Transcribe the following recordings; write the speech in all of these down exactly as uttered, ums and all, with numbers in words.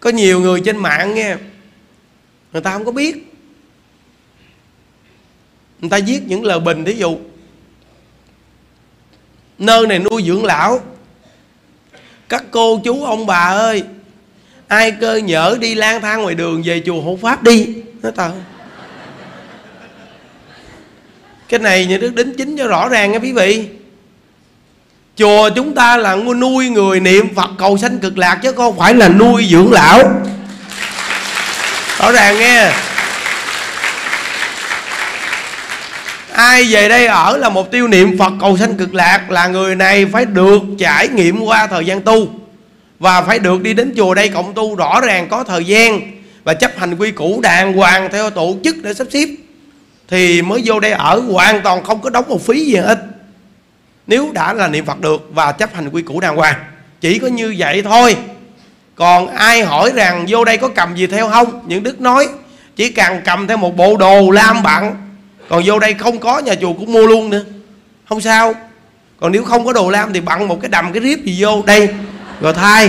Có nhiều người trên mạng nghe, người ta không có biết, người ta viết những lời bình. Thí dụ nơi này nuôi dưỡng lão, các cô chú ông bà ơi, ai cơ nhỡ đi lang thang ngoài đường về chùa hộ pháp đi. Nói tao cái này nhà Đức đính chính cho rõ ràng nha quý vị. Chùa chúng ta là nuôi người niệm Phật cầu sanh cực lạc, chứ không phải là nuôi dưỡng lão. Rõ ràng nghe. Ai về đây ở là mục tiêu niệm Phật cầu sanh cực lạc, là người này phải được trải nghiệm qua thời gian tu, và phải được đi đến chùa đây cộng tu rõ ràng, có thời gian và chấp hành quy củ đàng hoàng theo tổ chức để sắp xếp, thì mới vô đây ở, hoàn toàn không có đóng một phí gì hết. Nếu đã là niệm Phật được và chấp hành quy củ đàng hoàng, chỉ có như vậy thôi. Còn ai hỏi rằng vô đây có cầm gì theo không, những Đức nói chỉ cần cầm theo một bộ đồ lam bặn, còn vô đây không có nhà chùa cũng mua luôn nữa, không sao. Còn nếu không có đồ lam thì bặn một cái đầm cái riếp gì vô đây rồi thay.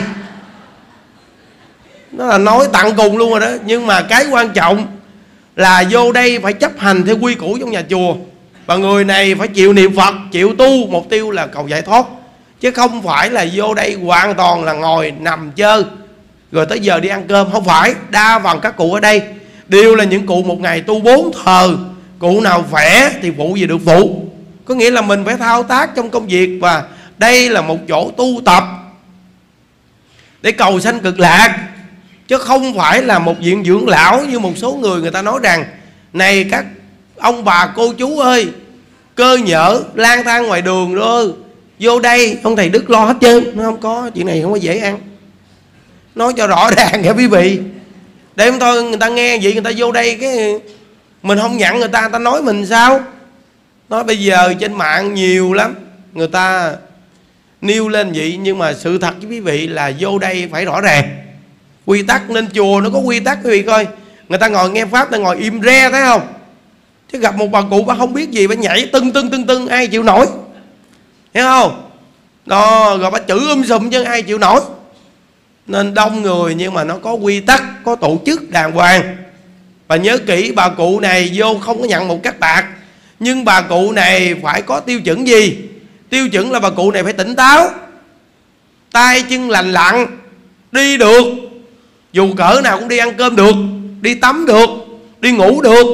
Nó là nói tặng cùng luôn rồi đó. Nhưng mà cái quan trọng là vô đây phải chấp hành theo quy củ trong nhà chùa, và người này phải chịu niệm Phật, chịu tu, mục tiêu là cầu giải thoát, chứ không phải là vô đây hoàn toàn là ngồi nằm chơi rồi tới giờ đi ăn cơm. Không phải. Đa phần các cụ ở đây đều là những cụ một ngày tu bốn thờ. Cụ nào khỏe thì phụ gì được phụ, có nghĩa là mình phải thao tác trong công việc, và đây là một chỗ tu tập để cầu sanh cực lạc, chứ không phải là một viện dưỡng lão như một số người người ta nói rằng này các ông bà cô chú ơi, cơ nhỡ lang thang ngoài đường rồi vô đây ông thầy Đức lo hết trơn. Nó không có, chuyện này không có dễ ăn. Nói cho rõ ràng nha quý vị, để không thôi người ta nghe vậy người ta vô đây cái mình không nhận người ta, người ta nói mình sao. Nói bây giờ trên mạng nhiều lắm, người ta nêu lên vậy, nhưng mà sự thật với quý vị là vô đây phải rõ ràng quy tắc. Nên chùa nó có quy tắc quý vị coi. Người ta ngồi nghe pháp, ta ngồi im re thấy không, chứ gặp một bà cụ bà không biết gì, bà nhảy tưng tưng tưng tưng, ai chịu nổi, hiểu không? Đó, rồi bà chửi um sùm chứ ai chịu nổi. Nên đông người nhưng mà nó có quy tắc, có tổ chức đàng hoàng. Và nhớ kỹ, bà cụ này vô không có nhận một cách bạc, nhưng bà cụ này phải có tiêu chuẩn gì? Tiêu chuẩn là bà cụ này phải tỉnh táo, tay chân lành lặn, đi được, dù cỡ nào cũng đi ăn cơm được, đi tắm được, đi ngủ được,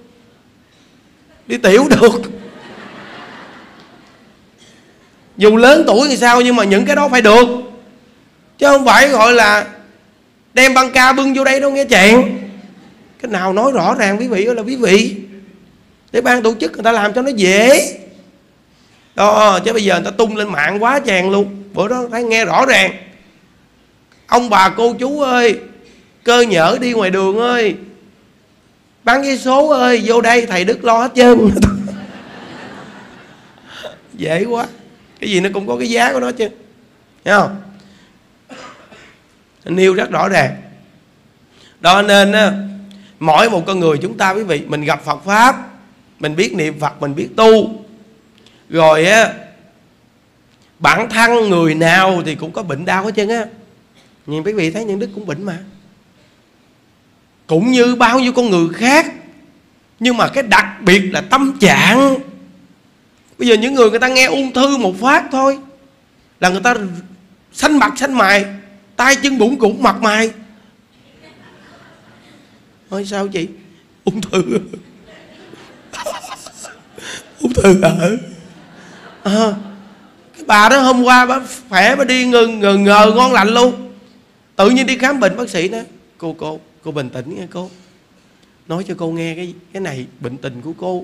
đi tiểu được. Dù lớn tuổi thì sao, nhưng mà những cái đó phải được, chứ không phải gọi là đem băng ca bưng vô đây đâu nghe chẹn. Cái nào nói rõ ràng quý vị ơi là quý vị, để ban tổ chức người ta làm cho nó dễ. Đó, chứ bây giờ người ta tung lên mạng quá chàng luôn. Bữa đó thấy nghe rõ ràng, ông bà cô chú ơi, cơ nhỡ đi ngoài đường ơi, bán vé số ơi, vô đây thầy Đức lo hết trơn. Dễ quá. Cái gì nó cũng có cái giá của nó chứ, thấy không? Nêu rất rõ ràng. Đó nên mỗi một con người chúng ta quý vị, mình gặp Phật Pháp, mình biết niệm Phật, mình biết tu, rồi á bản thân người nào thì cũng có bệnh đau hết trơn á. Nhìn quý vị thấy những Đức cũng bệnh mà, cũng như bao nhiêu con người khác. Nhưng mà cái đặc biệt là tâm trạng. Bây giờ những người người ta nghe ung thư một phát thôi là người ta xanh mặt xanh mày, tay chân bụng cụt mặt mày. Nói sao chị? Ung thư. Ung thư hả? À, cái bà đó hôm qua bà khỏe, bà đi ngờ ngờ, ngờ ngon lành luôn. Tự nhiên đi khám bệnh, bác sĩ nói cô cô cô bình tĩnh nghe cô, nói cho cô nghe cái cái này bệnh tình của cô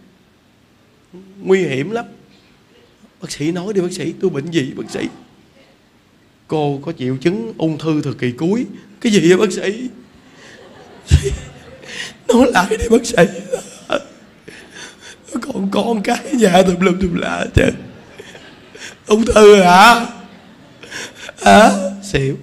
nguy hiểm lắm. Bác sĩ nói đi bác sĩ, tôi bệnh gì bác sĩ? Cô có triệu chứng ung thư thời kỳ cuối. Cái gì vậy bác sĩ? Nói lại đi bác sĩ. Còn con cái nhà tùm lum tùm la chứ. Ung thư hả? Hả? Xỉu.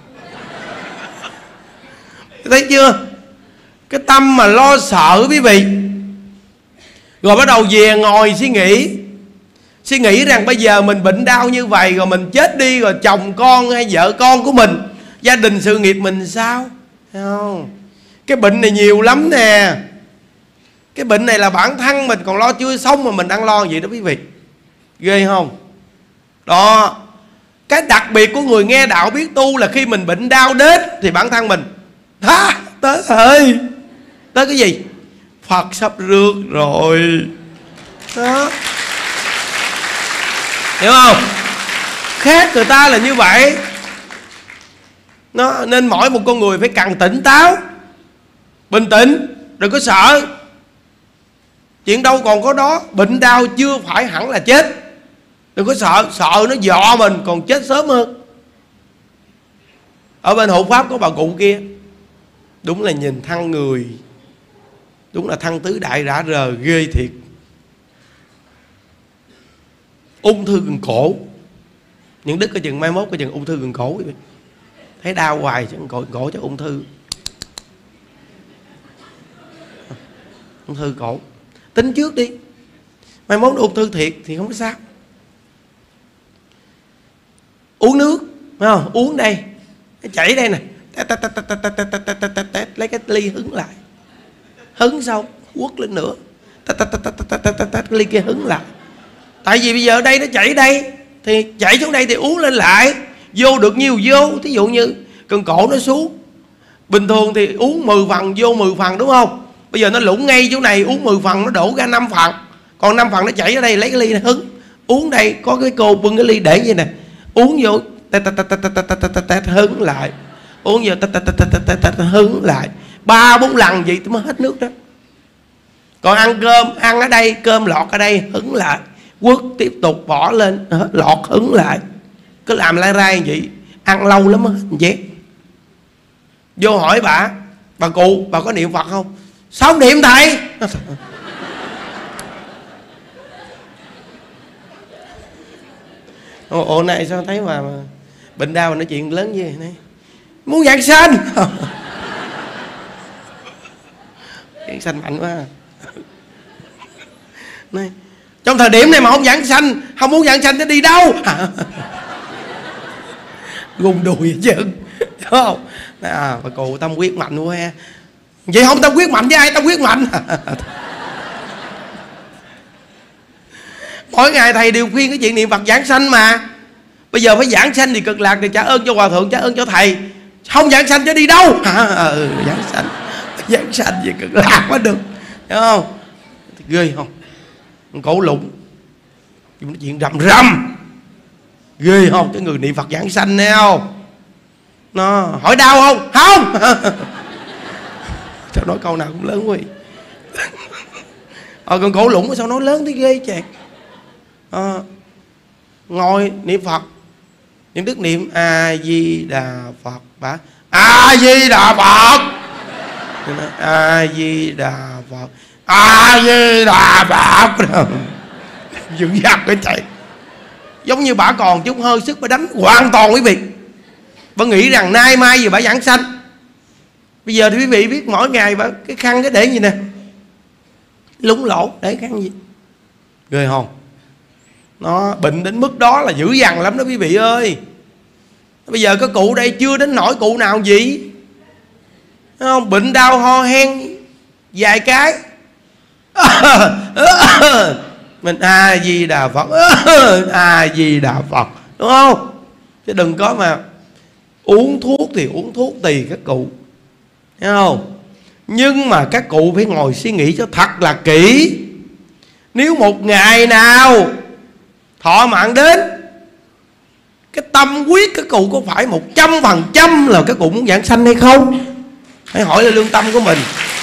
Thấy chưa? Cái tâm mà lo sợ quý vị, rồi bắt đầu về ngồi suy nghĩ. Suy nghĩ rằng bây giờ mình bệnh đau như vậy, rồi mình chết đi, rồi chồng con hay vợ con của mình Gia đình sự nghiệp mình sao? Thấy không? Cái bệnh này nhiều lắm nè. Cái bệnh này là bản thân mình còn lo chưa xong mà mình đang lo gì đó quý vị. Ghê không? Đó. Cái đặc biệt của người nghe đạo biết tu là khi mình bệnh đau đến thì bản thân mình hả? Tới ơi, tới cái gì? Phật sắp rước rồi. Đó. Hiểu không? Khác người ta là như vậy. Nó, nên mỗi một con người phải cần tỉnh táo, bình tĩnh, đừng có sợ. Chuyện đâu còn có đó. Bệnh đau chưa phải hẳn là chết. Đừng có sợ. Sợ nó dọa mình còn chết sớm hơn. Ở bên hộ pháp có bà cụ kia, đúng là nhìn thân người, đúng là thân tứ đại rã rờ, ghê thiệt. Ung thư gần cổ. Những đức coi chừng mai mốt coi chừng ung thư gần cổ. Thấy đau hoài chứ cổ, cổ cho ung thư. Ung thư cổ. Tính trước đi, mai mốt ung thư thiệt thì không có sao. Uống nước, phải không? Uống đây, chảy đây nè, lấy cái ly hứng lại, hứng xong quất lên nữa, cái ly kia hứng lại. Tại vì bây giờ đây nó chảy đây thì chảy xuống đây thì uống lên lại, vô được nhiều vô. Thí dụ như cần cổ nó xuống, bình thường thì uống mười phần vô mười phần đúng không? Bây giờ nó lũng ngay chỗ này, uống mười phần nó đổ ra năm phần, còn năm phần nó chảy ở đây, lấy cái ly này hứng. Uống đây có cái cô bưng cái ly để vậy nè, uống vô hứng lại, uống vô hứng lại ba bốn lần vậy mới hết nước đó. Còn ăn cơm, ăn ở đây cơm lọt ở đây hứng lại, quất tiếp tục bỏ lên lọt hứng lại, cứ làm lai rai vậy, ăn lâu lắm mới hết vậy. Vô hỏi bà, bà cụ, bà có niệm Phật không? Sao không niệm thầy? Ồ, ồ này sao thấy mà, mà bệnh đau mà nói chuyện lớn như vậy này. Muốn giảng sanh. Giảng sanh mạnh quá. Này, trong thời điểm này mà không giảng sanh, không muốn giảng sanh nó đi đâu? Gùng đùi chứ, đúng không? À, bà cụ tâm quyết mạnh quá ha. Vậy không tâm quyết mạnh với ai tâm quyết mạnh? Mỗi ngày thầy đều khuyên cái chuyện niệm Phật giảng sanh mà. Bây giờ phải giảng sanh thì cực lạc thì trả ơn cho hòa thượng, trả ơn cho thầy. Không giảng sanh chứ đi đâu? À, ừ, giảng sanh, giảng sanh về cực lạc mới được, hiểu không? Ghê không? Cổ lụng, nói chuyện rầm rầm, ghê không? Cái người niệm Phật giảng sanh nè không? Nó hỏi đau không? Không. Sao nói câu nào cũng lớn quá. Ờ, còn cổ lũng sao nói lớn thế ghê chẹt. À, ngồi niệm Phật, những đức niệm A Di Đà Phật, bà A Di Đà Phật, A Di Đà Phật, A Di Đà Phật, dựng dạc cái chạy, giống như bà còn chút hơi sức bà đánh hoàn toàn quý vị. Bà nghĩ rằng nay mai gì bà giảng sanh. Bây giờ thì quý vị biết mỗi ngày bà cái khăn cái để gì nè, lúng lỗ để khăn gì, ghê không? Nó bệnh đến mức đó là dữ dằn lắm đó quý vị ơi. Bây giờ có cụ đây chưa đến nỗi cụ nào gì, không? Bệnh đau ho hen vài cái mình A Di Đà Phật, A Di Đà Phật, đúng không? Chứ đừng có mà uống thuốc thì uống thuốc tùy các cụ, thấy không? Nhưng mà các cụ phải ngồi suy nghĩ cho thật là kỹ. Nếu một ngày nào thọ mạng đến, cái tâm quyết các cụ có phải một trăm phần trăm là các cụ muốn giảng sanh hay không? Hãy hỏi là lương tâm của mình.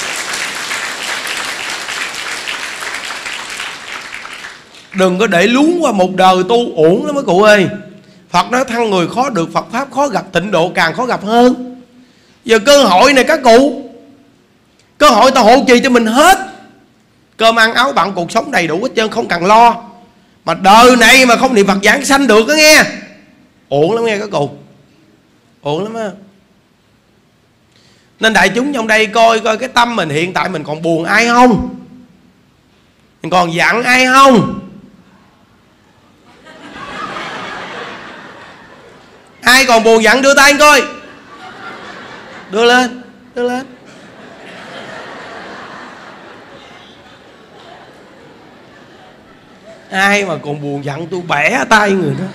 Đừng có để lún qua một đời tu uổng lắm mấy cụ ơi. Phật nói thân người khó được Phật Pháp khó gặp, tịnh độ càng khó gặp hơn. Giờ cơ hội này các cụ, cơ hội ta hộ trì cho mình hết. Cơm ăn áo bặn cuộc sống đầy đủ hết trơn, không cần lo. Mà đời này mà không niệm Phật giảng sanh được đó nghe, uổng lắm nghe các cụ, uổng lắm á. Nên đại chúng trong đây coi coi cái tâm mình hiện tại mình còn buồn ai không, mình còn giận ai không. Ai còn buồn giận đưa tay coi. Đưa lên, đưa lên. Ai mà còn buồn giận tôi bẻ tay người đó.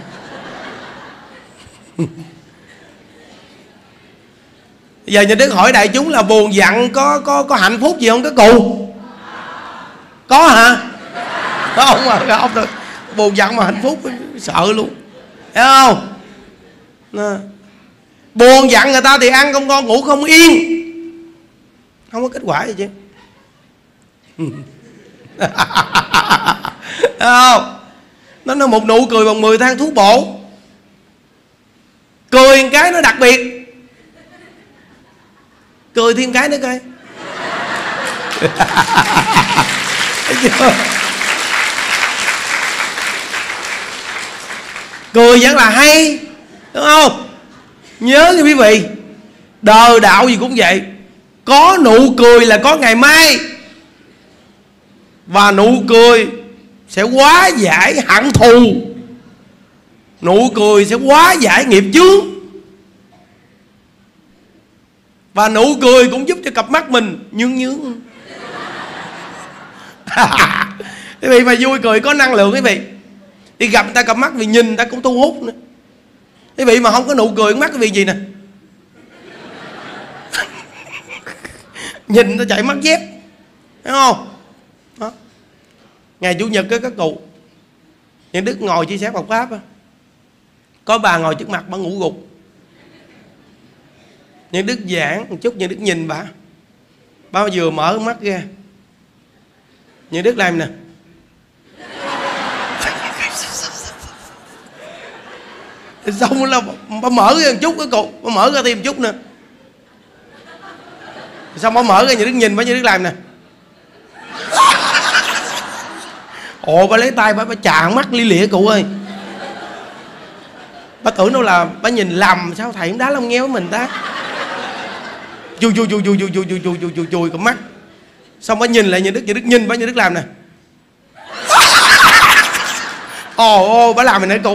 Giờ nhà Đức hỏi đại chúng là buồn giận có có có hạnh phúc gì không cái cụ? Có hả? Không mà không được. Buồn giận mà hạnh phúc sợ luôn. Thấy không? Nè. Buồn giận người ta thì ăn không ngon ngủ không yên, không có kết quả gì chứ. Không. Nó là một nụ cười bằng mười thang thuốc bổ. Cười một cái nó đặc biệt. Cười thêm cái nữa coi. Thấy chưa? Cười vẫn là hay, đúng không? Nhớ nha quý vị, đời đạo gì cũng vậy. Có nụ cười là có ngày mai. Và nụ cười sẽ hóa giải hận thù. Nụ cười sẽ hóa giải nghiệp chướng. Và nụ cười cũng giúp cho cặp mắt mình nhướng nhướng. Quý vị mà vui cười có năng lượng quý vị. Đi gặp người ta cặp mắt vì nhìn người ta cũng thu hút nữa. Quý vị mà không có nụ cười mắt quý vị gì nè. Nhìn người ta chạy mắt dép. Thấy không? Đó. Ngày Chủ nhật các cụ Nhân Đức ngồi chia sẻ Phật Pháp. Có bà ngồi trước mặt bà ngủ gục. Nhân Đức giảng một chút, Nhân Đức nhìn bà. Bà vừa mở mắt ra, Nhân Đức làm nè. Xong là bà mở ra một chút cái cụ, bà mở ra thêm một chút nữa. Xong bà mở ra, Nhân Đức nhìn bà, Nhân Đức làm nè. Ồ, bà lấy tay bà, bà chà mắt li lịa cụ ơi. Bà tưởng đâu là bà nhìn lầm. Sao thầy cũng đá lông ngheo với mình ta. Chui chui chui chui chui chui chui chui chui chui chui con mắt. Xong bà nhìn lại Nhân Đức, Nhân Đức nhìn bà, Nhân Đức làm nè. Ồ ô bà làm mình nãy cụ.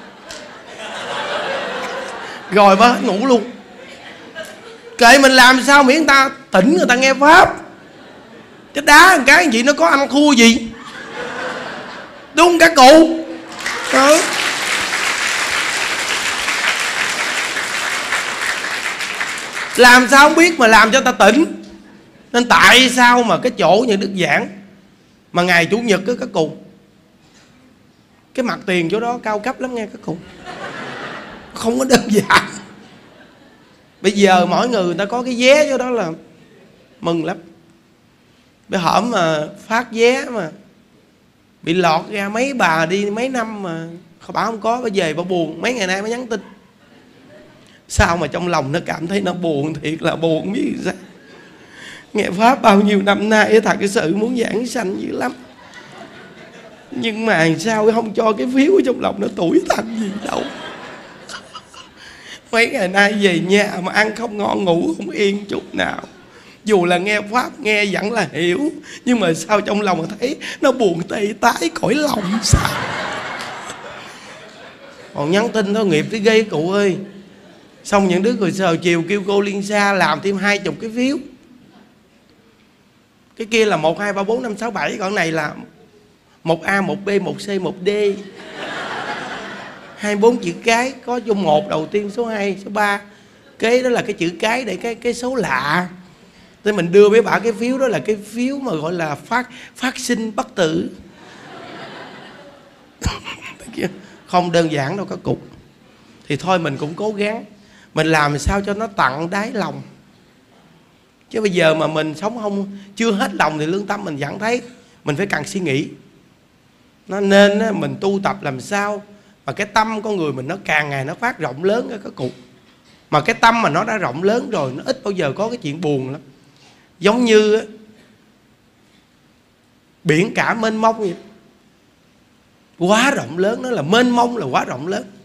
Rồi bà ngủ luôn. Kệ mình làm sao miễn người ta tỉnh, người ta nghe Pháp. Chứ đá một cái gì nó có ăn thua gì. Đúng các cụ. Đó. Làm sao không biết mà làm cho ta tỉnh. Nên tại sao mà cái chỗ như Đức giảng mà ngày Chủ nhật á các cụ, cái mặt tiền chỗ đó cao cấp lắm nghe các cụ. Không có đơn giản. Bây giờ mỗi người người ta có cái vé chỗ đó là mừng lắm. Bây hổm mà phát vé mà bị lọt ra mấy bà đi mấy năm mà bà không có, bà về bà buồn. Mấy ngày nay mới nhắn tin. Sao mà trong lòng nó cảm thấy nó buồn, thiệt là buồn biết sao. Nghe Pháp bao nhiêu năm nay thật sự muốn giảng sanh dữ lắm. Nhưng mà sao không cho cái phiếu ở trong lòng nó tủi thân gì đâu. Mấy ngày nay về nhà mà ăn không ngon ngủ không yên chút nào. Dù là nghe Pháp nghe vẫn là hiểu, nhưng mà sao trong lòng thấy nó buồn tê tái cõi lòng sao. Còn nhắn tin thôi nghiệp tới gây cụ ơi. Xong những đứa người sờ chiều kêu cô Liên Sa làm thêm hai chục cái phiếu. Cái kia là một, hai, ba, bốn, năm, sáu, bảy. Còn này là một A, một B, một C, một D, hai mươi bốn chữ cái. Có số một đầu tiên, số hai, số ba. Kế đó là cái chữ cái để cái, cái số lạ. Thế mình đưa với bà cái phiếu đó là cái phiếu mà gọi là phát, phát sinh bất tử. Không đơn giản đâu các cục. Thì thôi mình cũng cố gắng. Mình làm sao cho nó tận đáy lòng. Chứ bây giờ mà mình sống không chưa hết lòng thì lương tâm mình vẫn thấy. Mình phải cần suy nghĩ. Nó nên mình tu tập làm sao mà cái tâm con người mình nó càng ngày nó phát rộng lớn các cục. Mà cái tâm mà nó đã rộng lớn rồi, nó ít bao giờ có cái chuyện buồn lắm. Giống như biển cả mênh mông vậy. Quá rộng lớn, nó là mênh mông là quá rộng lớn.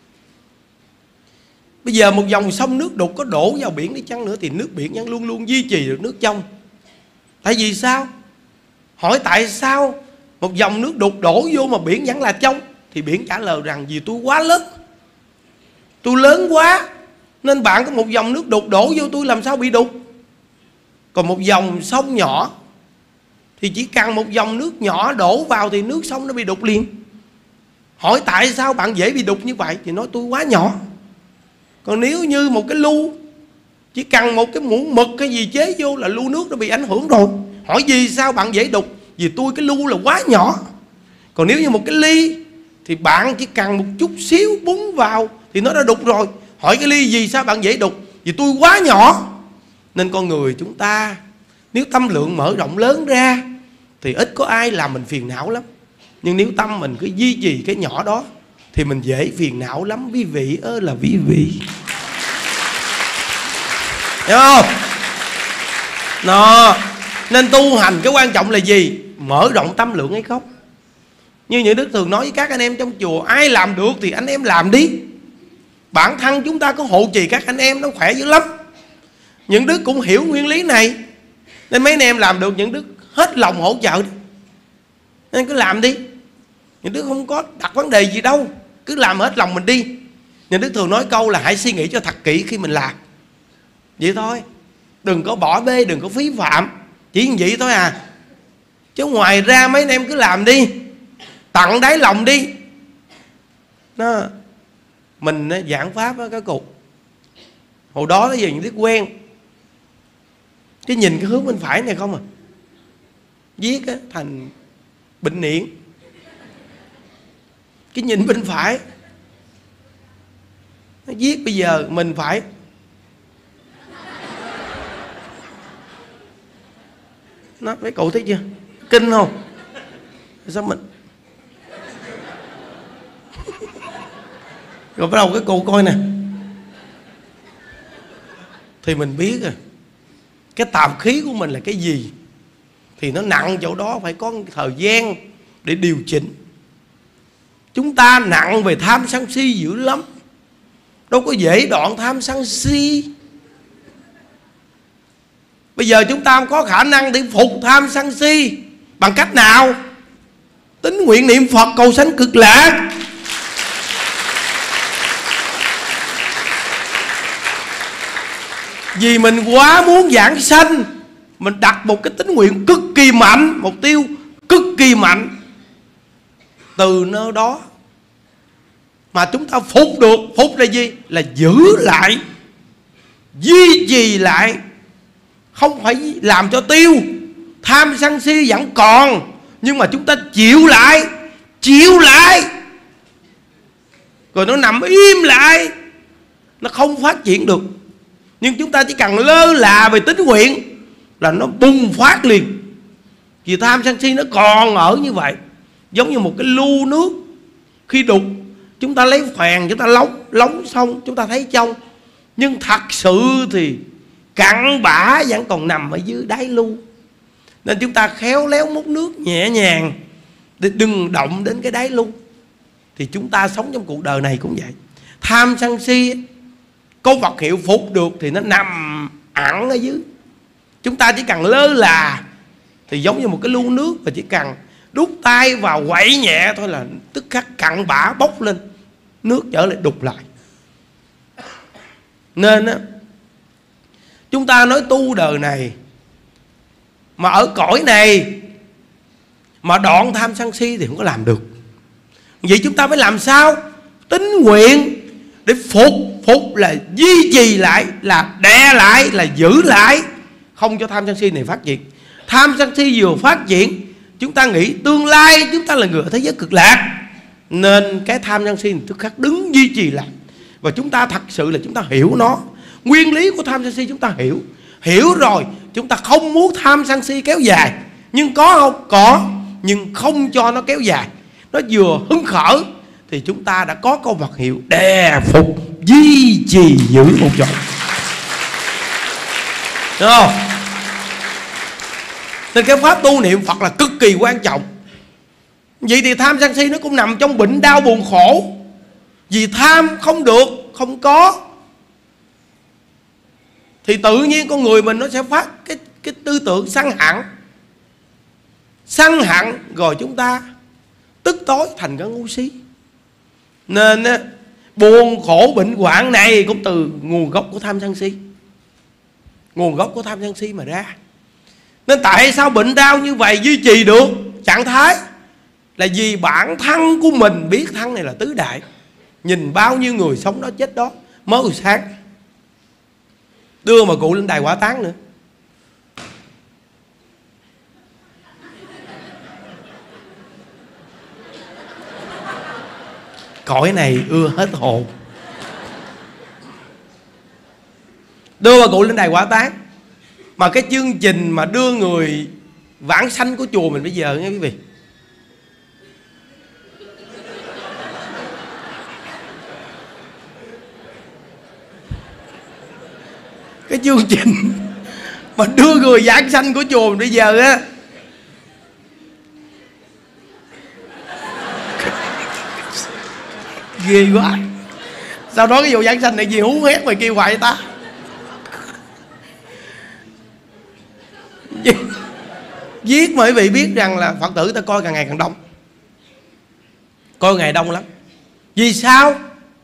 Bây giờ một dòng sông nước đục có đổ vào biển đi chăng nữa thì nước biển vẫn luôn luôn duy trì được nước trong. Tại vì sao? Hỏi tại sao một dòng nước đục đổ vô mà biển vẫn là trong? Thì biển trả lời rằng vì tôi quá lớn, tôi lớn quá, Nên bạn có một dòng nước đục đổ vô tôi làm sao bị đục. Còn một dòng sông nhỏ thì chỉ cần một dòng nước nhỏ đổ vào thì nước sông nó bị đục liền. Hỏi tại sao bạn dễ bị đục như vậy thì nói tôi quá nhỏ. Còn nếu như một cái lu, chỉ cần một cái muỗng mực cái gì chế vô là lu nước nó bị ảnh hưởng rồi. Hỏi vì sao bạn dễ đục? Vì tôi cái lu là quá nhỏ. Còn nếu như một cái ly thì bạn chỉ cần một chút xíu búng vào thì nó đã đục rồi. Hỏi cái ly vì sao bạn dễ đục? Vì tôi quá nhỏ. Nên con người chúng ta nếu tâm lượng mở rộng lớn ra thì ít có ai làm mình phiền não lắm. Nhưng nếu tâm mình cứ duy trì cái nhỏ đó thì mình dễ phiền não lắm. Quý vị ơi là quý vị, hiểu không? Nó nên tu hành cái quan trọng là gì? Mở rộng tâm lượng hay không. Như những Đức thường nói với các anh em trong chùa, ai làm được thì anh em làm đi. Bản thân chúng ta có hộ trì các anh em nó khỏe dữ lắm. Những Đức cũng hiểu nguyên lý này, nên mấy anh em làm được Những Đức hết lòng hỗ trợ đi. Nên cứ làm đi. Những Đức không có đặt vấn đề gì đâu, cứ làm hết lòng mình đi. Những Đức thường nói câu là hãy suy nghĩ cho thật kỹ khi mình làm. Vậy thôi. Đừng có bỏ bê, đừng có phí phạm. Chỉ như vậy thôi à. Chứ ngoài ra mấy anh em cứ làm đi, tận đáy lòng đi. Nó mình giảng pháp á, cái cục hồi đó tới giờ Những Đức quen cái nhìn cái hướng bên phải này không à, viết á, thành bệnh niệm. Cái nhìn bên phải nó viết bây giờ mình phải nó mấy cậu thấy chưa, kinh không? Sao mình rồi bắt đầu cái cụ coi nè thì mình biết rồi cái tạp khí của mình là cái gì. Thì nó nặng chỗ đó phải có thời gian để điều chỉnh. Chúng ta nặng về tham sân si dữ lắm, đâu có dễ đoạn tham sân si. Bây giờ chúng ta không có khả năng để phục tham sân si. Bằng cách nào? Tín nguyện niệm Phật cầu sanh cực lạc. Vì mình quá muốn giảng sanh, mình đặt một cái tín nguyện cực kỳ mạnh, mục tiêu cực kỳ mạnh. Từ nơi đó mà chúng ta phục được. Phục là gì? Là giữ lại, duy trì lại, không phải làm cho tiêu. Tham sân si vẫn còn, nhưng mà chúng ta chịu lại, chịu lại, rồi nó nằm im lại, nó không phát triển được. Nhưng chúng ta chỉ cần lơ là về tín nguyện là nó bùng phát liền. Vì tham sân si nó còn ở như vậy. Giống như một cái lu nước, khi đục chúng ta lấy phèn, chúng ta lóng lóng xong chúng ta thấy trong, nhưng thật sự thì cặn bã vẫn còn nằm ở dưới đáy lu. Nên chúng ta khéo léo múc nước nhẹ nhàng để đừng động đến cái đáy lu. Thì chúng ta sống trong cuộc đời này cũng vậy. Tham sân si có vật hiệu phục được thì nó nằm ẩn ở dưới. Chúng ta chỉ cần lơ là thì giống như một cái lu nước, và chỉ cần đút tay vào quậy nhẹ thôi là tức khắc cặn bã bốc lên, nước trở lại đục lại. Nên á, chúng ta nói tu đời này mà ở cõi này mà đoạn tham sân si thì không có làm được. Vậy chúng ta phải làm sao? Tín nguyện để phục. Phục là duy trì lại, là đè lại, là giữ lại, không cho tham sân si này phát triển. Tham sân si vừa phát triển, chúng ta nghĩ tương lai chúng ta là người ở thế giới cực lạc, nên cái tham sân si này tức khắc đứng duy trì lại. Và chúng ta thật sự là chúng ta hiểu nó, nguyên lý của tham sân si chúng ta hiểu. Hiểu rồi chúng ta không muốn tham sân si kéo dài. Nhưng có không? Có. Nhưng không cho nó kéo dài. Nó vừa hứng khởi thì chúng ta đã có câu vật hiệu đè phục, duy trì giữ một chỗ. Đúng không? Nên cái pháp tu niệm Phật là cực kỳ quan trọng. Vậy thì tham sân si nó cũng nằm trong bệnh đau buồn khổ. Vì tham không được, không có, thì tự nhiên con người mình nó sẽ phát cái, cái tư tưởng sân hận. Sân hận rồi chúng ta tức tối thành cái ngu si. Nên á, Buồn khổ bệnh hoạn này cũng từ nguồn gốc của tham sân si. Nguồn gốc của tham sân si mà ra. Nên tại sao bệnh đau như vậy duy trì được trạng thái? Là vì bản thân của mình biết thân này là tứ đại. Nhìn bao nhiêu người sống đó chết đó, mới buổi sáng đưa mà cụ lên đài hỏa táng nữa. Cõi này ưa hết hồn. Đưa bà cụ lên đài hỏa táng. Mà cái chương trình mà đưa người vãng sanh của chùa mình bây giờ nghe quý vị, cái chương trình mà đưa người vãng sanh của chùa mình bây giờ á, ghê quá. Sau đó cái vụ vãng sanh này gì hú hét mày kêu hoài ta. Viết mà quý vị biết rằng là Phật tử ta coi càng ngày càng đông. Coi ngày đông lắm. Vì sao?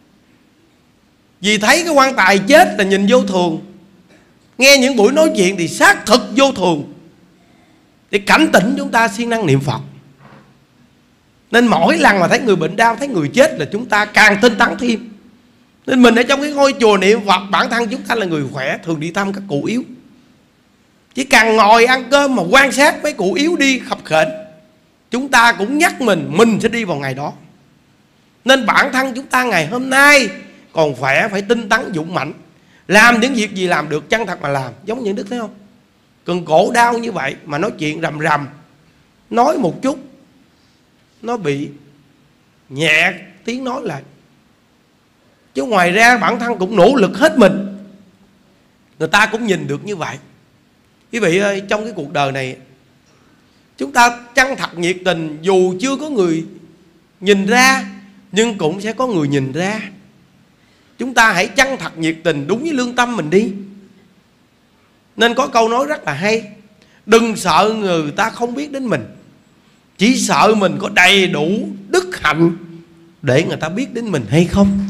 Vì thấy cái quan tài chết là nhìn vô thường. Nghe những buổi nói chuyện thì xác thực vô thường, để cảnh tỉnh chúng ta siêng năng niệm Phật. Nên mỗi lần mà thấy người bệnh đau, thấy người chết là chúng ta càng tinh tấn thêm. Nên mình ở trong cái ngôi chùa niệm Phật, bản thân chúng ta là người khỏe, thường đi thăm các cụ yếu. Chỉ cần ngồi ăn cơm mà quan sát mấy cụ yếu đi khập khểnh, chúng ta cũng nhắc mình, mình sẽ đi vào ngày đó. Nên bản thân chúng ta ngày hôm nay còn khỏe, phải tinh tấn dũng mạnh, làm những việc gì làm được chân thật mà làm. Giống như Đức thấy không? Cần cổ đau như vậy mà nói chuyện rầm rầm, nói một chút nó bị nhẹ tiếng nói lại. Chứ ngoài ra bản thân cũng nỗ lực hết mình, người ta cũng nhìn được như vậy. Quý vị ơi, trong cái cuộc đời này chúng ta chân thật nhiệt tình, dù chưa có người nhìn ra nhưng cũng sẽ có người nhìn ra. Chúng ta hãy chân thật nhiệt tình đúng với lương tâm mình đi. Nên có câu nói rất là hay: đừng sợ người ta không biết đến mình, chỉ sợ mình có đầy đủ đức hạnh để người ta biết đến mình hay không.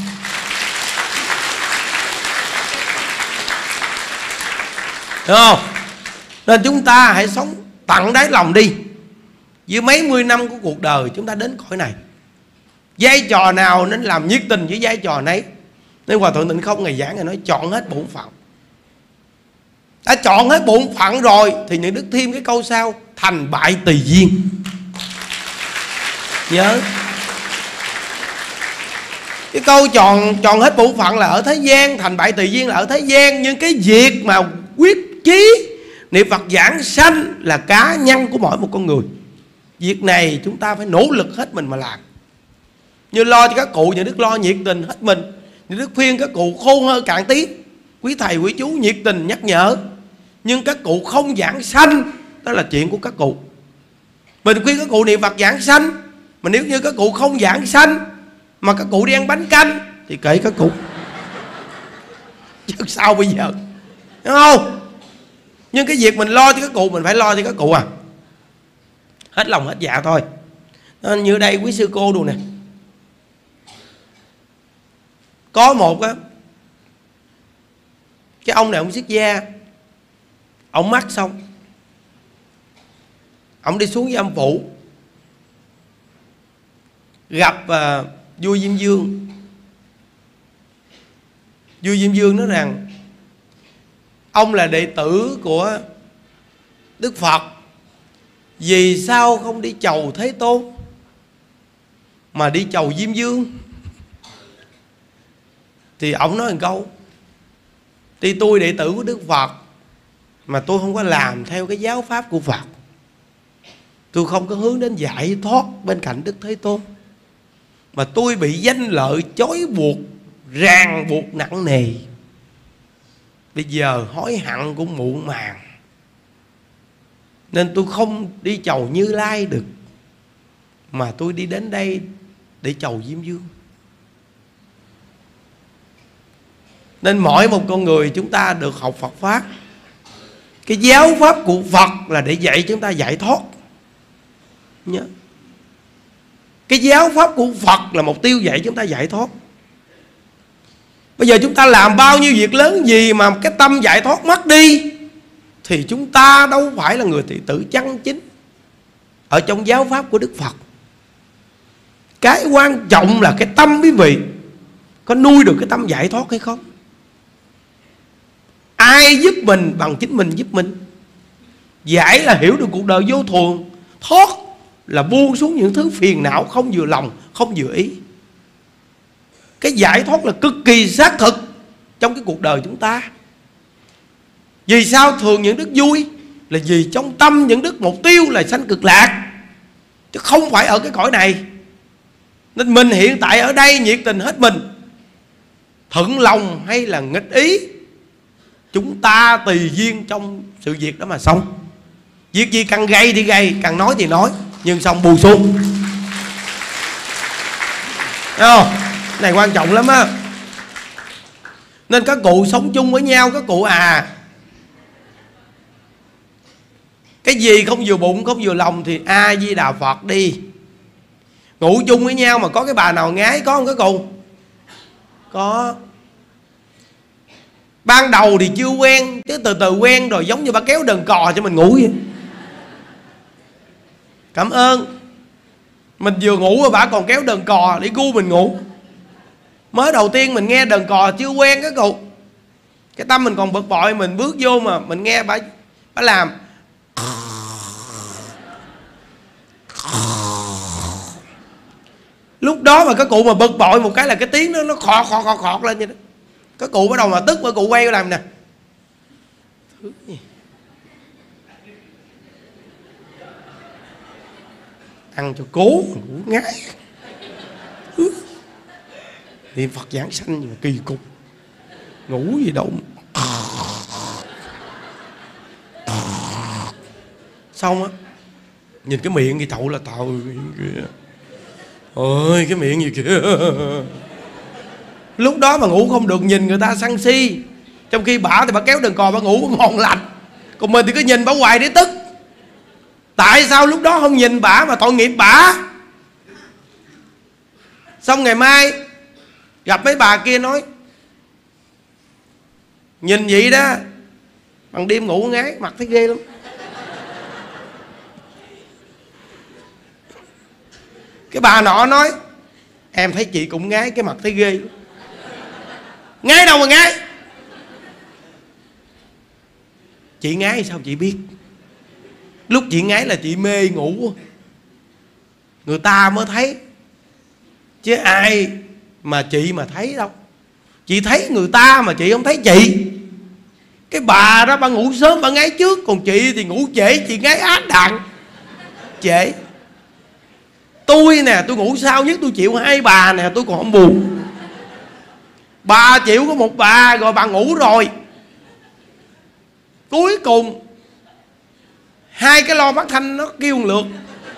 Đúng không? Nên chúng ta hãy sống tận đáy lòng đi. Với mấy mươi năm của cuộc đời chúng ta đến cõi này, vai trò nào nên làm nhiệt tình với vai trò nấy. Nên Hòa Thượng Tịnh Không ngày giảng ngày nói chọn hết bổn phận. Đã chọn hết bổn phận rồi thì những đức thêm cái câu sau: thành bại tùy duyên. Nhớ cái câu chọn chọn hết bổn phận là ở thế gian, thành bại tùy duyên là ở thế gian. Nhưng cái việc mà quyết chí niệm Phật giảng sanh là cá nhân của mỗi một con người. Việc này chúng ta phải nỗ lực hết mình mà làm. Như lo cho các cụ, những đức lo nhiệt tình hết mình. Những đức khuyên các cụ khôn hơn cạn tiếng, quý thầy quý chú nhiệt tình nhắc nhở. Nhưng các cụ không giảng sanh, đó là chuyện của các cụ. Mình khuyên các cụ niệm Phật giảng sanh, mà nếu như các cụ không giảng sanh mà các cụ đi ăn bánh canh thì kệ các cụ. Chứ sao bây giờ, đúng không? Nhưng cái việc mình lo cho các cụ, mình phải lo cho các cụ à, hết lòng hết dạ thôi. Nên như đây quý sư cô đồ nè, có một á, cái ông này ông xuất gia, ông mắc xong ông đi xuống với âm phụ, gặp uh, vua Diêm Vương. Vua Diêm Vương nói rằng ông là đệ tử của Đức Phật, vì sao không đi chầu Thế Tôn mà đi chầu Diêm Vương? Thì ông nói một câu: tuy tôi đệ tử của Đức Phật mà tôi không có làm theo cái giáo pháp của Phật, tôi không có hướng đến giải thoát bên cạnh Đức Thế Tôn, mà tôi bị danh lợi chói buộc, ràng buộc nặng nề. Bây giờ hối hận cũng muộn màng, nên tôi không đi chầu Như Lai được, mà tôi đi đến đây để chầu Diêm Vương. Nên mỗi một con người chúng ta được học Phật Pháp, cái giáo pháp của Phật là để dạy chúng ta giải thoát. Nhớ, cái giáo pháp của Phật là mục tiêu dạy chúng ta giải thoát. Bây giờ chúng ta làm bao nhiêu việc lớn gì mà cái tâm giải thoát mất đi thì chúng ta đâu phải là người thị tử chân chính ở trong giáo pháp của Đức Phật. Cái quan trọng là cái tâm quý vị có nuôi được cái tâm giải thoát hay không. Ai giúp mình bằng chính mình giúp mình. Giải là hiểu được cuộc đời vô thường, thoát là buông xuống những thứ phiền não không vừa lòng, không vừa ý. Cái giải thoát là cực kỳ xác thực trong cái cuộc đời chúng ta. Vì sao thường những đức vui? Là vì trong tâm những đức mục tiêu là sanh cực lạc, chứ không phải ở cái cõi này. Nên mình hiện tại ở đây nhiệt tình hết mình, thuận lòng hay là nghịch ý, chúng ta tùy duyên trong sự việc đó mà xong. Việc gì càng gây thì gây, càng nói thì nói, nhưng xong bù xuống. Thấy không? Cái này quan trọng lắm á. Nên các cụ sống chung với nhau, các cụ à, cái gì không vừa bụng không vừa lòng thì A Di Đà Phật đi. Ngủ chung với nhau mà có cái bà nào ngái có không các cụ? Có. Ban đầu thì chưa quen, chứ từ từ quen rồi giống như bà kéo đờn cò cho mình ngủ vậy. Cảm ơn. Mình vừa ngủ rồi bà còn kéo đờn cò để gu mình ngủ. Mới đầu tiên mình nghe đờn cò chưa quen các cụ, cái tâm mình còn bực bội, mình bước vô mà mình nghe bà, bà làm lúc đó mà các cụ mà bực bội một cái là cái tiếng nó nó khọt khọt khọt khọt lên vậy đó. Các cụ bắt đầu mà tức, các cụ quay làm nè, thứ gì? Ăn cho cố ngủ ngái. Niệm Phật giảng sanh gì mà kỳ cục. Ngủ gì đâu. Xong á, nhìn cái miệng thì thậu là tao kìa. Ôi cái miệng gì kìa. Lúc đó mà ngủ không được, nhìn người ta sân si, trong khi bả thì bả kéo đờn cò bả ngủ bả ngon lành, còn mình thì cứ nhìn bả hoài để tức. Tại sao lúc đó không nhìn bả mà tội nghiệp bả? Xong ngày mai gặp mấy bà kia nói nhìn vậy đó, bằng đêm ngủ ngái mặt thấy ghê lắm. Cái bà nọ nói em thấy chị cũng ngái, cái mặt thấy ghê lắm. Ngái đâu mà ngái? Chị ngái sao chị biết? Lúc chị ngái là chị mê ngủ, người ta mới thấy, chứ ai mà chị mà thấy đâu. Chị thấy người ta mà chị không thấy chị. Cái bà đó bà ngủ sớm bà ngái trước, còn chị thì ngủ trễ, chị ngái ác đạn trễ. Tôi nè, tôi ngủ sau nhất, tôi chịu hai bà nè, tôi còn không buồn. Bà chịu có một bà rồi bà ngủ rồi, cuối cùng hai cái lo phát thanh nó kêu một lượt,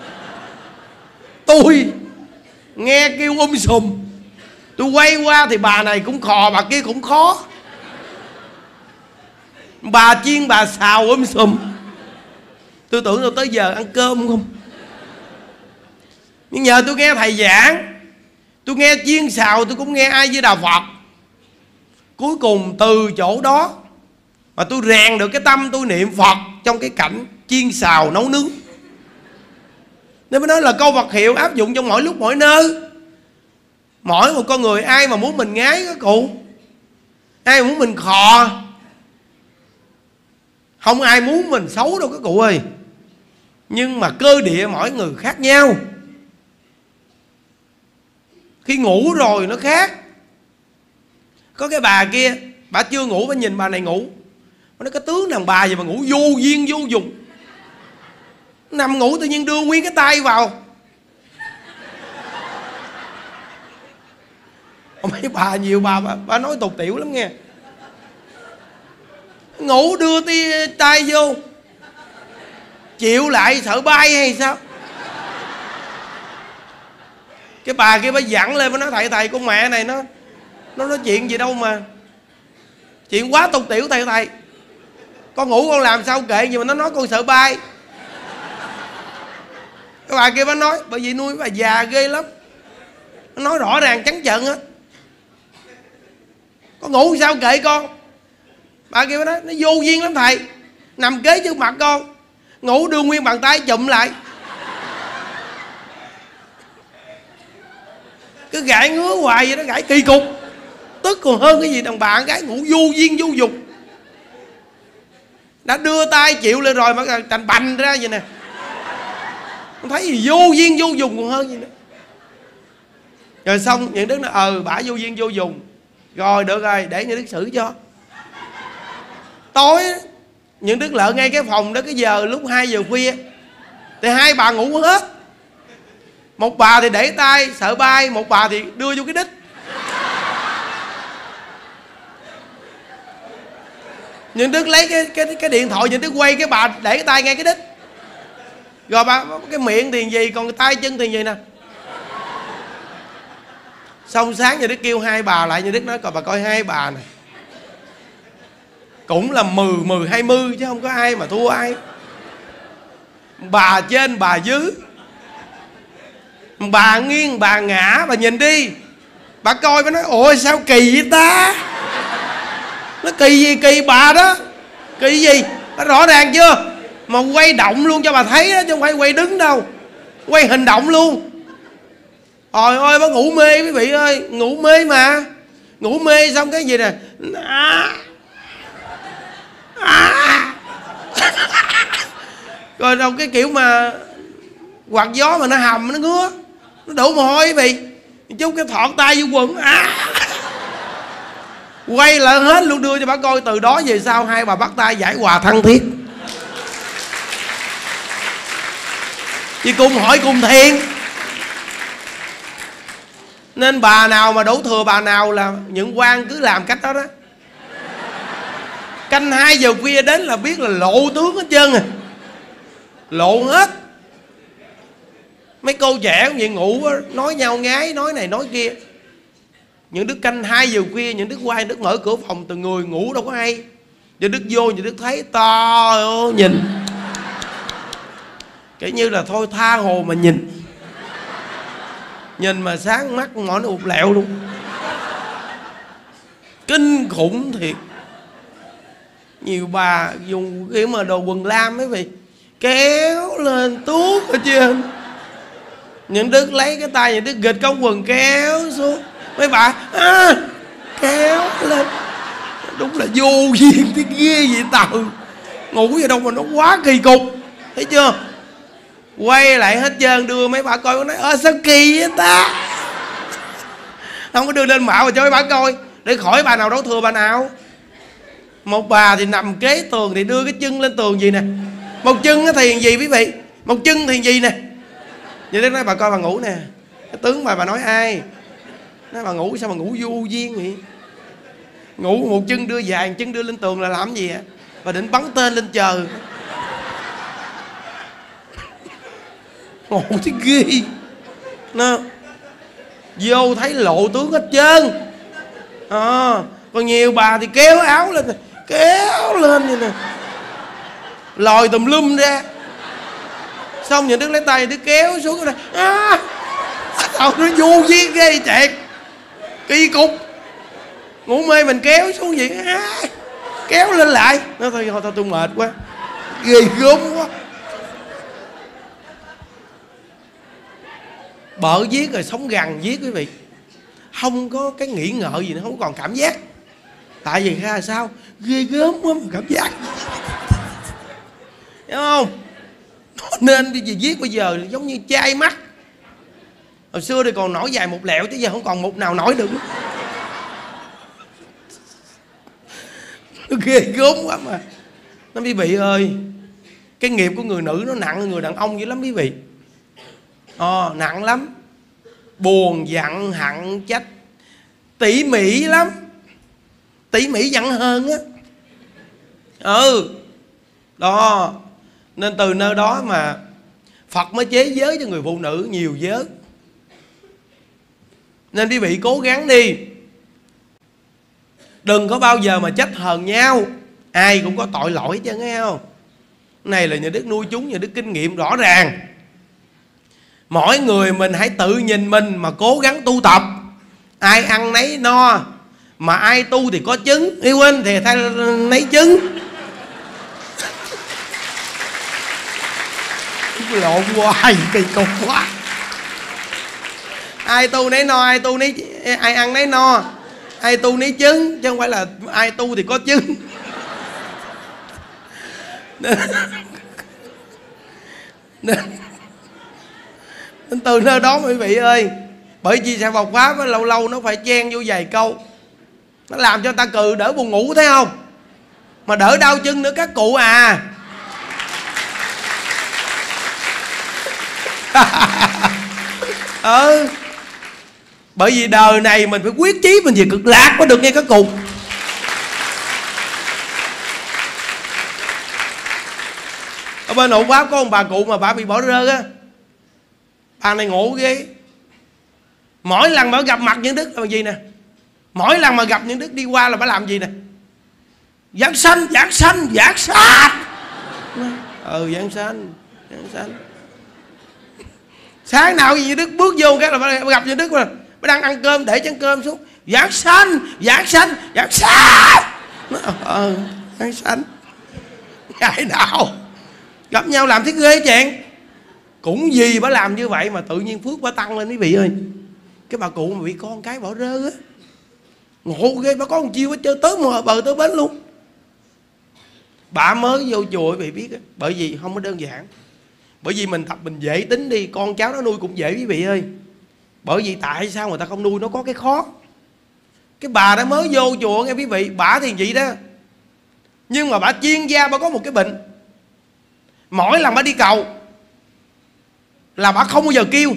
tôi nghe kêu um sùm. Tôi quay qua thì bà này cũng khò, bà kia cũng khó. Bà chiên bà xào um sùm. Tôi tưởng đâu tới giờ ăn cơm không. Nhưng nhờ tôi nghe thầy giảng, tôi nghe chiên xào, tôi cũng nghe A Di Đà Phật. Cuối cùng từ chỗ đó mà tôi rèn được cái tâm tôi niệm Phật trong cái cảnh chiên xào nấu nướng. Nên mới nói là câu vật hiệu áp dụng trong mỗi lúc mỗi nơi. Mỗi một con người ai mà muốn mình ngái các cụ, ai mà muốn mình khò, không ai muốn mình xấu đâu các cụ ơi. Nhưng mà cơ địa mỗi người khác nhau. Khi ngủ rồi nó khác. Có cái bà kia, bà chưa ngủ, bà nhìn bà này ngủ, bà nói cái tướng thằng bà gì mà ngủ vô duyên vô dùng. Nằm ngủ tự nhiên đưa nguyên cái tay vào. Mấy bà nhiều bà, bà bà nói tục tiểu lắm nghe. Ngủ đưa tí tay vô, chịu lại sợ bay hay sao? Cái bà kia bà dặn lên, bà nói thầy thầy con mẹ này nó Nó nói chuyện gì đâu mà chuyện quá tục tiểu thầy thầy. Con ngủ con làm sao kệ, nhưng mà nó nói con sợ bay. Cái bà kia bà nói bởi vì nuôi bà già ghê lắm. Nó nói rõ ràng trắng trợn á. Con ngủ sao kệ con. Bà kêu nó nó vô duyên lắm thầy. Nằm kế trước mặt con, ngủ đưa nguyên bàn tay chụm lại, cứ gãi ngứa hoài vậy đó, gãi kỳ cục. Tức còn hơn cái gì đàn bà con gái ngủ vô duyên vô dục. Đã đưa tay chịu lên rồi mà thành bành ra vậy nè. Con thấy gì vô duyên vô dùng còn hơn gì nữa. Rồi xong những đứa nó ờ bả vô duyên vô dùng. Rồi được rồi, để những đứa xử cho. Tối những đứa lợ ngay cái phòng đó, cái giờ lúc hai giờ khuya thì hai bà ngủ hết. Một bà thì để tay sợ bay, một bà thì đưa vô cái đít. Những đứa lấy cái cái cái điện thoại, những đứa quay cái bà để cái tay ngay cái đít. Rồi bà cái miệng thì gì, còn cái tay chân thì gì nè. Xong sáng những đứa kêu hai bà lại, những đứa nói coi bà coi hai bà này cũng là mười mười hai mươi chứ không có ai mà thua ai. Bà trên bà dưới, bà nghiêng bà ngã, bà nhìn đi, bà coi bà nói ôi sao kỳ vậy ta. Nó kỳ gì? Kỳ bà đó. Kỳ gì? Nó rõ ràng chưa? Mà quay động luôn cho bà thấy đó, chứ không phải quay đứng đâu, quay hình động luôn. Trời ơi bà ngủ mê quý vị ơi, ngủ mê mà. Ngủ mê xong cái gì nè à. À. Rồi đâu cái kiểu mà quạt gió mà nó hầm nó ngứa, nó đổ mồ hôi quý vị, chút cái thọt tay vô quần à. Quay lại hết luôn đưa cho bà coi. Từ đó về sau hai bà bắt tay giải hòa thân thiết, chứ cùng hỏi cùng thiện. Nên bà nào mà đổ thừa bà nào là những quan cứ làm cách đó đó. Canh hai giờ khuya đến là biết là lộ tướng hết trơn à. Lộ hết. Mấy cô trẻ cũng vậy, ngủ nói nhau ngái, nói này nói kia. Những đứa canh hai giờ khuya, những đứa qua, những đứa mở cửa phòng từ người ngủ đâu có hay. Những đứa vô, những đứa thấy to ơi, nhìn kiểu như là thôi tha hồ mà nhìn. Nhìn mà sáng mắt mỏi nó ụt lẹo luôn. Kinh khủng thiệt. Nhiều bà dùng kiểu mà đồ quần lam ấy vì kéo lên tuốt ở trên. Những đứa lấy cái tay, những đứa gịch con quần kéo xuống. Mấy bà à, kéo lên. Đúng là vô duyên cái ghê vậy tao. Ngủ vậy đâu mà nó quá kỳ cục. Thấy chưa? Quay lại hết trơn, đưa mấy bà coi, nói ơ sao kỳ vậy ta. Không có đưa lên mạo mà cho mấy bà coi, để khỏi bà nào đấu thừa bà nào. Một bà thì nằm kế tường thì đưa cái chân lên tường gì nè. Một chân thì gì quý vị, một chân thì gì nè. Vậy đó nói bà coi bà ngủ nè. Cái tướng bà bà nói ai. Nói bà ngủ sao mà ngủ vô duyên vậy. Ngủ một chân đưa dài, một chân đưa lên tường là làm gì ạ? Bà định bắn tên lên trời. Ngủ thấy ghê. Nó vô thấy lộ tướng hết trơn à. Còn nhiều bà thì kéo áo lên, kéo lên vậy nè, lòi tùm lum ra. Xong những đứa lấy tay, đứa kéo xuống đây à. Sao nó vô duyên ghê chẹt, kỳ cục. Ngủ mê mình kéo xuống vậy à. Kéo lên lại. Nó thôi thôi, thôi tôi mệt quá, ghê gớm quá. Bợ viết rồi sống gằn viết quý vị. Không có cái nghĩ ngợi gì nữa, không còn cảm giác. Tại vì ra sao? Ghê gớm quá mà cảm giác. Hiểu không? Nên vì viết bây giờ giống như chai mắt. Hồi xưa thì còn nổi dài một lẹo, chứ giờ không còn một nào nổi được. Nó ghê gớm quá mà. Nó quý vị ơi, cái nghiệp của người nữ nó nặng hơn người đàn ông dữ lắm quý vị. Ờ, nặng lắm. Buồn, giận, hận, trách, tỉ mỉ lắm. Tỉ mỉ giận hơn á. Ừ. Đó. Nên từ nơi đó mà Phật mới chế giới cho người phụ nữ nhiều giới. Nên quý vị cố gắng đi. Đừng có bao giờ mà trách hờn nhau. Ai cũng có tội lỗi chứ, nghe không? Này là nhà Đức nuôi chúng, nhà Đức kinh nghiệm rõ ràng. Mỗi người mình hãy tự nhìn mình mà cố gắng tu tập. Ai ăn nấy no, Mà ai tu thì có chứng, yêu quên thì thay lấy chứng. Lộn hoài kỳ cục quá. Ai tu nấy no, ai tu nấy, ai ăn nấy no, ai tu nấy chứng, chứ không phải là ai tu thì có chứng. Nên, nên, nên từ nơi đó quý vị ơi, bởi vì sao Phật pháp á, lâu lâu nó phải chen vô vài câu, nó làm cho người ta cừ đỡ buồn ngủ, thấy không? Mà đỡ đau chân nữa các cụ à. Ừ, bởi vì đời này mình phải quyết chí mình về cực lạc mới được nghe các cụ. Ở bên hộ pháp có một bà cụ mà bà bị bỏ rơ á. Bà này ngộ ghê. Mỗi lần mà gặp mặt những đức là gì nè, mỗi lần mà gặp những đức đi qua là bà làm gì nè? Giảng sanh, giảng sanh, giảng sanh. Ừ, giảng sanh, giảng sanh. Sáng nào gì Đức bước vô cái là bà gặp như Đức mà bà đang ăn cơm để chén cơm xuống. Giảng sanh, giảng sanh, giảng sanh. Ờ, giảng sanh. Ngày nào gặp nhau làm thấy ghê chuyện. Cũng vì bà làm như vậy mà tự nhiên phước bà tăng lên quý vị ơi. Cái bà cụ mà bị con cái bỏ rơ á, ngộ ghê. Bà có một chiêu chơi tới mờ bờ tới bến luôn. Bà mới vô chùa quý vị biết á, bởi vì không có đơn giản. Bởi vì mình tập mình dễ tính đi, con cháu nó nuôi cũng dễ quý vị ơi. Bởi vì tại sao người ta không nuôi, nó có cái khó. Cái bà đó mới vô chùa nghe quý vị, bà thì vậy đó, nhưng mà bà chuyên gia, bà có một cái bệnh. Mỗi lần bà đi cầu là bà không bao giờ kêu,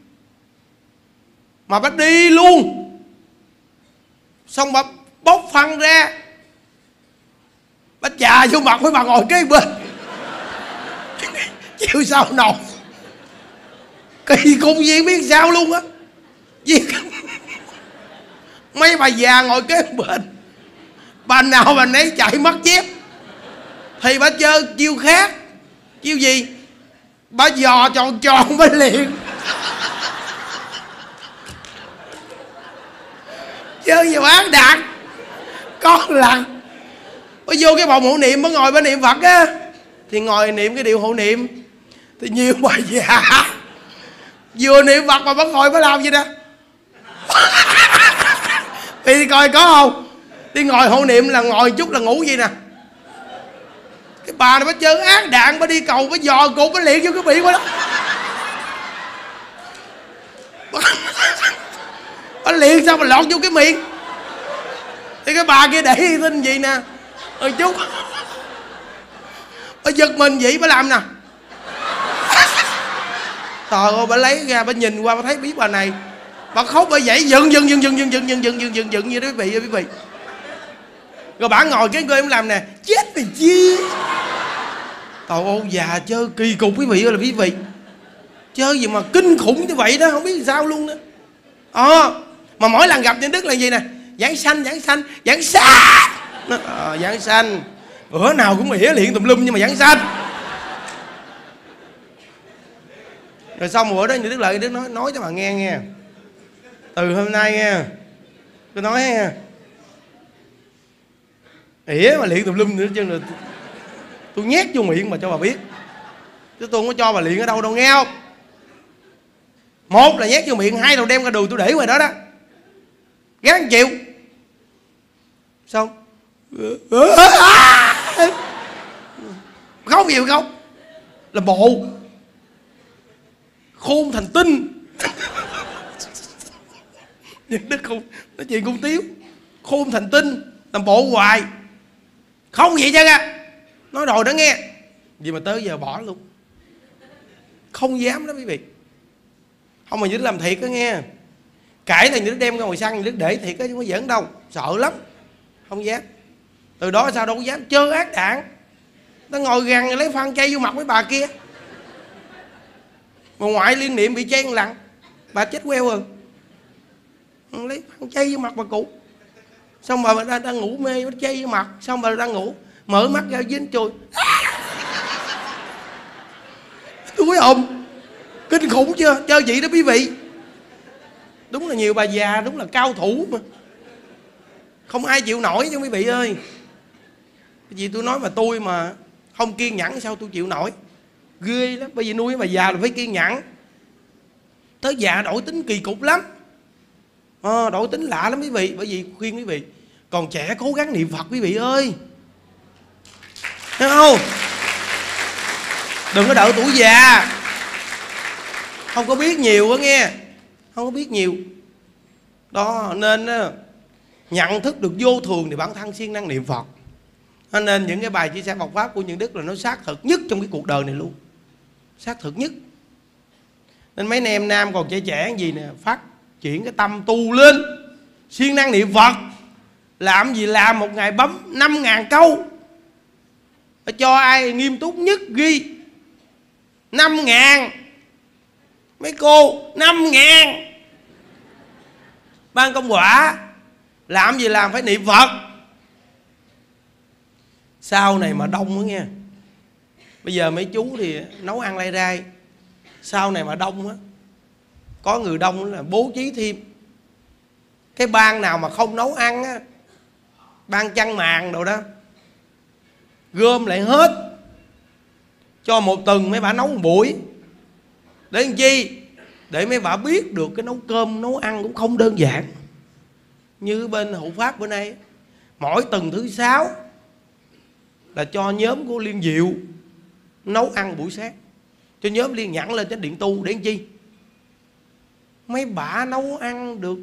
mà bà đi luôn. Xong bà bốc phân ra, bà chà vô mặt với bà ngồi kế bên. Chịu sao nổi. Kỳ cục gì biết sao luôn á. Mấy bà già ngồi kế bên, bà nào bà nấy chạy mất dép. Thì bà chơi chiêu khác. Chiêu gì? Bà dò tròn tròn bà liền. Chơi gì bán đạt. Con lần bà vô cái phòng hộ niệm, bà ngồi bà niệm Phật á, thì ngồi niệm cái điệu hộ niệm. Thì nhiều bà già vừa niệm Phật mà bà ngồi bà làm gì nè. Thì coi có không? Đi ngồi hộ niệm là ngồi chút là ngủ gì nè. Cái bà này bà chơi ác đạn, bà đi cầu bà dò cột bà liệt vô cái bị quá đó. Bà, bà liệt sao mà lọt vô cái miệng. Thì cái bà kia để tin gì nè. Rồi chút bà giật mình vậy bà làm nè. Trời ơi, bà lấy ra bà nhìn qua bà thấy biết bà này, bà khóc bà dậy dựng dựng dựng dựng dựng dựng dựng dựng dựng dựng dựng như đó quý vị ơi quý vị. Rồi bà ngồi cái người em làm nè, chết mày chi. Trời ơi, già chơi kỳ cục quý vị ơi là quý vị. Chơi gì mà kinh khủng như vậy đó, không biết sao luôn đó. Ờ, à, mà mỗi lần gặp những đức là gì nè, giảng sanh, giảng sanh, giảng sanh. Ờ, giảng sanh. Bữa nào cũng ỉa liện tùm lum nhưng mà giảng sanh. Rồi xong bữa đó như Đức Lợi Đức nói nói cho bà nghe nghe. Từ hôm nay nghe, tôi nói nghe, ỉa mà liện tùm lum nữa chứ là tôi nhét vô miệng mà cho bà biết. Chứ tôi không có cho bà liện ở đâu đâu nghe không. Một là nhét vô miệng, hai là đem ra đùi tôi để ngoài đó đó. Gán chịu. Xong khóc nhiều không là bộ khôn thành tinh. Nhưng Đức không nói chuyện cũng tiếu. Khôn thành tinh làm bộ hoài. Không vậy chứ á. Nói đòi đó nghe. Vì mà tới giờ bỏ luôn. Không dám đó quý vị. Không mà Đức làm thiệt đó nghe. Cãi thì Đức đem ra ngoài sân, Đức để thiệt đó chứ không có giỡn đâu. Sợ lắm. Không dám. Từ đó sao đâu có dám chơi ác đạn. Nó ngồi gần lấy phân chay vô mặt mấy bà kia. Mà ngoại liên niệm bị chen lặng, bà chết queo rồi. Lấy phân chay vô mặt bà cụ. Xong bà đang, đang ngủ mê, nó chay vô mặt. Xong bà đang ngủ, mở mắt ra dính chùi. Đuối ồn. Kinh khủng chưa? Chơi vậy đó quý vị. Đúng là nhiều bà già, đúng là cao thủ mà. Không ai chịu nổi chứ quý vị ơi. Cái gì tôi nói mà tôi mà không kiên nhẫn sao tôi chịu nổi. Ghê lắm. Bởi vì nuôi bà già là phải kiên nhẫn. Tới già đổi tính kỳ cục lắm. à, Đổi tính lạ lắm quý vị. Bởi vì khuyên quý vị còn trẻ cố gắng niệm Phật quý vị ơi. Thấy không? Đừng có đợi tuổi già. Không có biết nhiều á nghe. Không có biết nhiều. Đó nên nhận thức được vô thường thì bản thân siêng năng niệm Phật. Nên những cái bài chia sẻ Phật pháp của những Đức là nó xác thực nhất trong cái cuộc đời này luôn. Xác thực nhất. Nên mấy anh em nam còn trẻ trẻ gì nè, phát triển cái tâm tu lên, siêng năng niệm Phật. Làm gì làm một ngày bấm năm ngàn câu. Cho ai nghiêm túc nhất ghi năm ngàn. Mấy cô năm ngàn. Ban công quả. Làm gì làm phải niệm Phật. Sau này mà đông đó nghe. Bây giờ mấy chú thì nấu ăn lai rai. Sau này mà đông á, có người đông là bố trí thêm. Cái ban nào mà không nấu ăn á, ban chăn màn đồ đó, gom lại hết. Cho một tuần mấy bà nấu một buổi. Để làm chi? Để mấy bà biết được cái nấu cơm, nấu ăn cũng không đơn giản. Như bên hộ pháp bữa nay, mỗi tuần thứ sáu là cho nhóm của Liên Diệu nấu ăn buổi sáng. Cho nhóm Liên Nhẫn lên trên điện tu. Để làm chi? Mấy bà nấu ăn được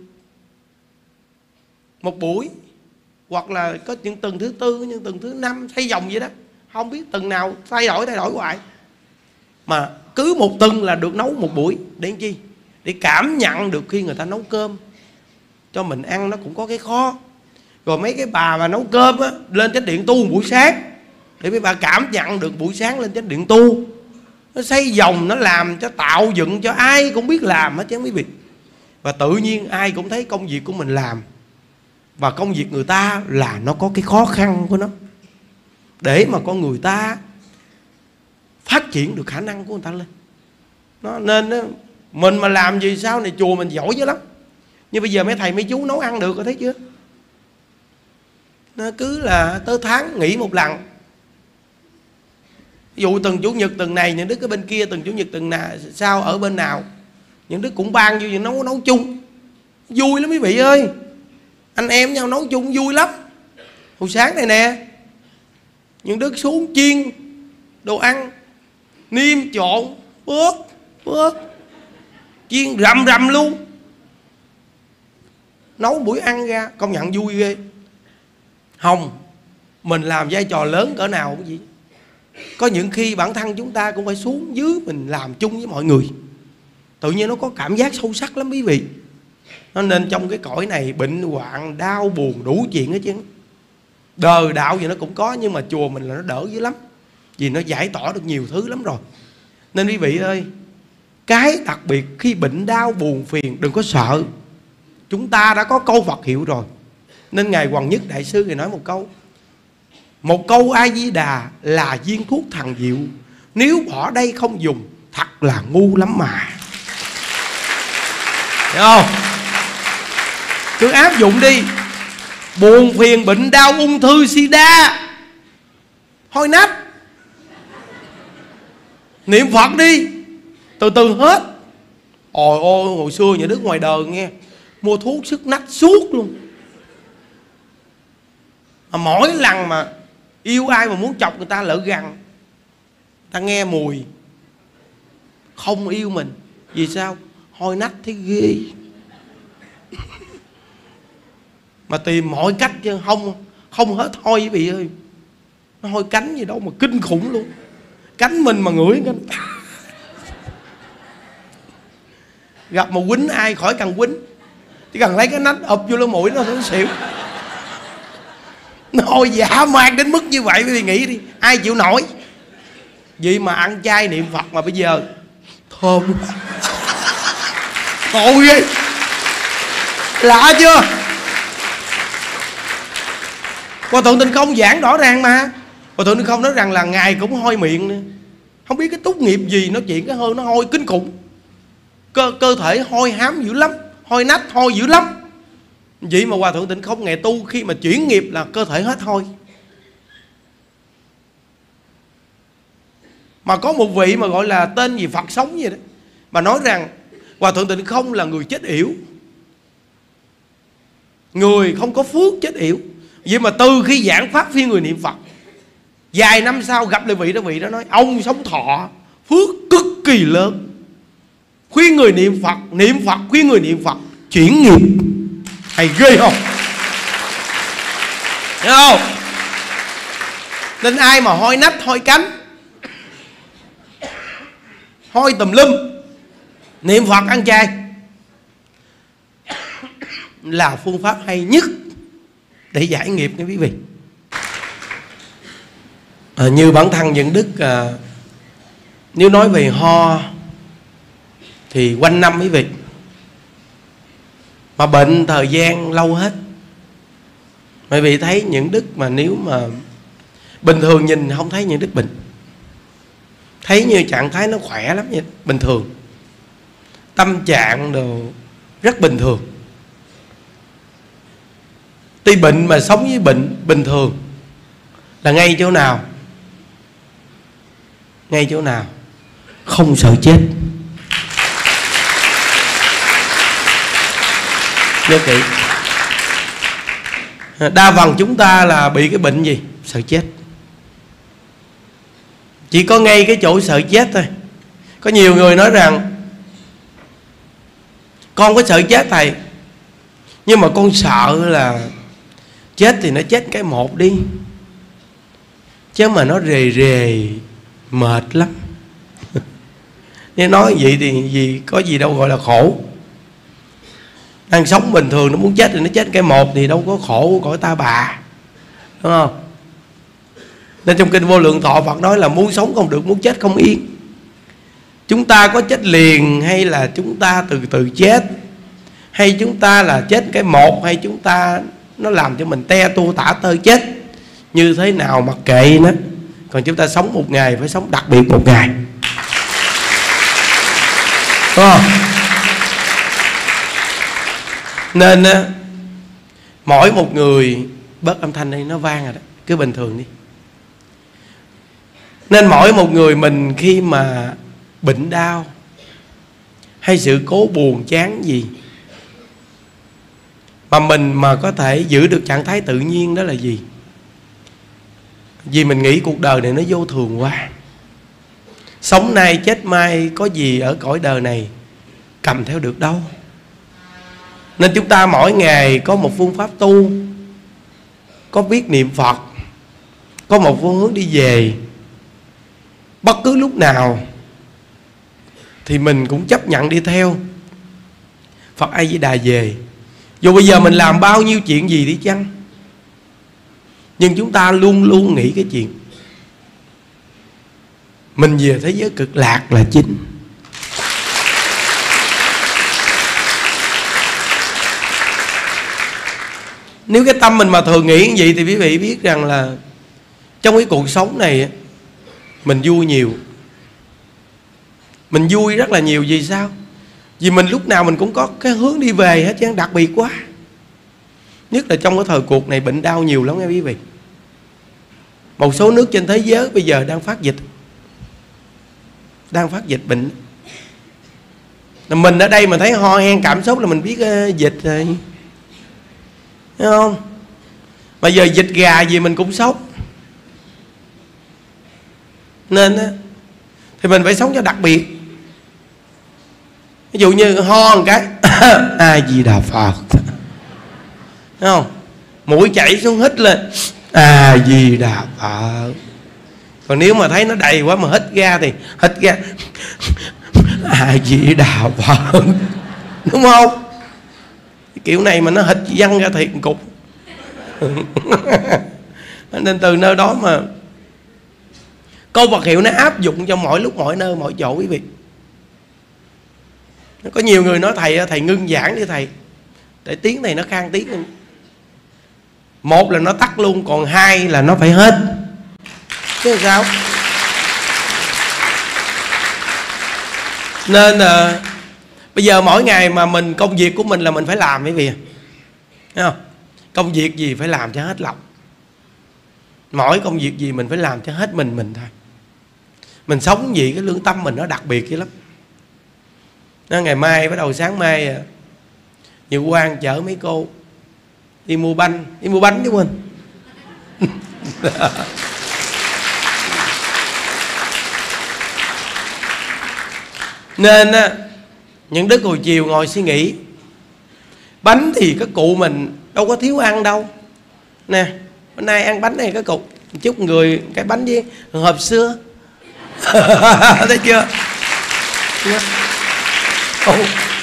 một buổi. Hoặc là có những tuần thứ tư, những tuần thứ năm, thay vòng vậy đó. Không biết tuần nào thay đổi thay đổi hoài. Mà cứ một tuần là được nấu một buổi. Để làm chi? Để cảm nhận được khi người ta nấu cơm cho mình ăn nó cũng có cái khó. Rồi mấy cái bà mà nấu cơm á, lên chánh điện tu buổi sáng. Để mấy bà cảm nhận được buổi sáng lên chánh điện tu. Nó xây vòng, nó làm cho tạo dựng cho ai cũng biết làm hết chứ quý vị. Và tự nhiên ai cũng thấy công việc của mình làm. Và công việc người ta là nó có cái khó khăn của nó. Để mà con người ta phát triển được khả năng của người ta lên. Nó, nên đó, mình mà làm gì sau này chùa mình giỏi dữ lắm. Nhưng bây giờ mấy thầy mấy chú nấu ăn được rồi thấy chưa? Nó cứ là tới tháng nghỉ một lần. Ví dụ tuần chủ nhật tuần này những đứa cái bên kia, tuần chủ nhật tuần nào sao ở bên nào, những đứa cũng ban vô nấu nấu chung. Vui lắm quý vị ơi. Anh em nhau nấu chung vui lắm. Hồi sáng này nè, những đứa xuống chiên đồ ăn, niêm trộn, bớt bớt, chiên rầm rầm luôn. Nấu buổi ăn ra công nhận vui ghê. Không, mình làm vai trò lớn cỡ nào cái gì. Có những khi bản thân chúng ta cũng phải xuống dưới mình làm chung với mọi người. Tự nhiên nó có cảm giác sâu sắc lắm quý vị. Nó nên trong cái cõi này bệnh hoạn, đau buồn đủ chuyện hết chứ. Đời đạo gì nó cũng có. Nhưng mà chùa mình là nó đỡ dữ lắm. Vì nó giải tỏa được nhiều thứ lắm rồi. Nên quý vị ơi, cái đặc biệt khi bệnh đau buồn phiền đừng có sợ. Chúng ta đã có câu Phật hiệu rồi. Nên Ngài Hoàng Nhất Đại Sư Ngài nói một câu: một câu A Di Đà là viên thuốc thần diệu. Nếu bỏ đây không dùng thật là ngu lắm mà. Hiểu không? Cứ áp dụng đi. Buồn phiền bệnh đau ung thư sida, hôi nách, niệm Phật đi, từ từ hết. Ôi ôi, hồi xưa nhà Đức ngoài đời nghe, mua thuốc sức nách suốt luôn. Mà mỗi lần mà yêu ai mà muốn chọc người ta lỡ gằn, ta nghe mùi không yêu mình. Vì sao? Hôi nách thấy ghê. Mà tìm mọi cách chứ không không hết hôi quý vị ơi. Nó hôi cánh gì đâu mà kinh khủng luôn. Cánh mình mà ngửi cái gặp mà quýnh ai khỏi cần quýnh, chỉ cần lấy cái nách ụp vô lỗ mũi nó sẽ xỉu. Nó hôi dã man đến mức như vậy quý vị nghĩ đi, ai chịu nổi. Vậy mà ăn chay niệm Phật mà bây giờ thơm tội ghê. Lạ chưa? Hòa Thượng Tinh Không giảng rõ ràng mà. Hòa Thượng Tinh Không nói rằng là Ngài cũng hôi miệng nữa. Không biết cái tốt nghiệp gì nói chuyện cái hơi nó hôi kinh khủng. Cơ, cơ thể hôi hám dữ lắm, hôi nách hôi dữ lắm. Vậy mà Hòa Thượng Tịnh Không ngày tu khi mà chuyển nghiệp là cơ thể hết hôi. Mà có một vị mà gọi là tên gì Phật sống vậy đó, mà nói rằng Hòa Thượng Tịnh Không là người chết yểu, người không có phước chết yểu. Vậy mà từ khi giảng pháp khuyên người niệm Phật, vài năm sau gặp lại vị đó, vị đó nói ông sống thọ phước cực kỳ lớn, khuyên người niệm Phật, niệm Phật khuyên người niệm Phật, chuyển nghiệp. Hay ghê không? Thấy không? Nên ai mà hôi nách hôi cánh, hôi tùm lum, niệm Phật ăn chay là phương pháp hay nhất để giải nghiệp nha quý vị. À, như bản thân Nhuận Đức à, nếu nói về ho thì quanh năm quý vị, mà bệnh thời gian lâu hết. Quý vị thấy Nhuận Đức mà nếu mà bình thường nhìn không thấy Nhuận Đức bệnh, thấy như trạng thái nó khỏe lắm vậy, bình thường, tâm trạng đồ rất bình thường. Tuy bệnh mà sống với bệnh bình thường là ngay chỗ nào? Ngay chỗ nào? Không sợ chết. Nhớ kỹ. Đa phần chúng ta là bị cái bệnh gì? Sợ chết. Chỉ có ngay cái chỗ sợ chết thôi. Có nhiều người nói rằng con có sợ chết thầy, nhưng mà con sợ là chết thì nó chết cái một đi, chứ mà nó rề rề mệt lắm. Nếu nói vậy thì gì có gì đâu gọi là khổ. Đang sống bình thường nó muốn chết thì nó chết cái một thì đâu có khổ cõi ta bà, đúng không? Nên trong kinh Vô Lượng Thọ Phật nói là muốn sống không được, muốn chết không yên. Chúng ta có chết liền hay là chúng ta từ từ chết, hay chúng ta là chết cái một, hay chúng ta nó làm cho mình te tua tả tơi chết, như thế nào mặc kệ nó. Còn chúng ta sống một ngày phải sống đặc biệt một ngày, đúng không? Nên mỗi một người, bớt âm thanh đây nó vang rồi đó, cứ bình thường đi. Nên mỗi một người mình khi mà bệnh đau hay sự cố buồn chán gì mà mình mà có thể giữ được trạng thái tự nhiên, đó là gì? Vì mình nghĩ cuộc đời này nó vô thường quá, sống nay chết mai, có gì ở cõi đời này cầm theo được đâu. Nên chúng ta mỗi ngày có một phương pháp tu, có biết niệm Phật, có một phương hướng đi về. Bất cứ lúc nào thì mình cũng chấp nhận đi theo Phật A Di Đà về. Dù bây giờ mình làm bao nhiêu chuyện gì đi chăng, nhưng chúng ta luôn luôn nghĩ cái chuyện mình về thế giới cực lạc là chính. Nếu cái tâm mình mà thường nghĩ như vậy thì quý vị biết rằng là trong cái cuộc sống này mình vui nhiều. Mình vui rất là nhiều. Vì sao? Vì mình lúc nào mình cũng có cái hướng đi về hết chứ, đặc biệt quá. Nhất là trong cái thời cuộc này bệnh đau nhiều lắm nha quý vị. Một số nước trên thế giới bây giờ đang phát dịch, đang phát dịch bệnh. Mình ở đây mà thấy ho hen cảm sốt là mình biết uh, dịch rồi, thấy không? Mà giờ dịch gà gì mình cũng sốt. Nên á, thì mình phải sống cho đặc biệt. Ví dụ như ho một cái A Di Đà Phật, thấy không? Mũi chảy xuống hít lên A Di Đà Phật. Còn nếu mà thấy nó đầy quá mà hít ra thì hít ra A Di Đà Phật, đúng không? Kiểu này mà nó hít văng ra thiệt cục. Nên từ nơi đó mà câu Phật hiệu nó áp dụng cho mỗi lúc mỗi nơi mỗi chỗ quý vị. Có nhiều người nói thầy thầy ngưng giảng đi thầy, để tiếng này nó khang tiếng luôn. Một là nó tắt luôn, còn hai là nó phải hết. Chứ sao? Nên à, bây giờ mỗi ngày mà mình công việc của mình là mình phải làm quý vị. Thấy không? Công việc gì phải làm cho hết lòng. Mỗi công việc gì mình phải làm cho hết mình mình thôi. Mình sống gì cái lương tâm mình nó đặc biệt vậy lắm. Nó ngày mai bắt đầu sáng mai à, Như Quang chở mấy cô đi mua bánh, đi mua bánh chứ mình. Nên á, những đức hồi chiều ngồi suy nghĩ, bánh thì các cụ mình đâu có thiếu ăn đâu. Nè, bữa nay ăn bánh này các cụ, chúc người cái bánh với hộp sữa. Thấy chưa? Ồ.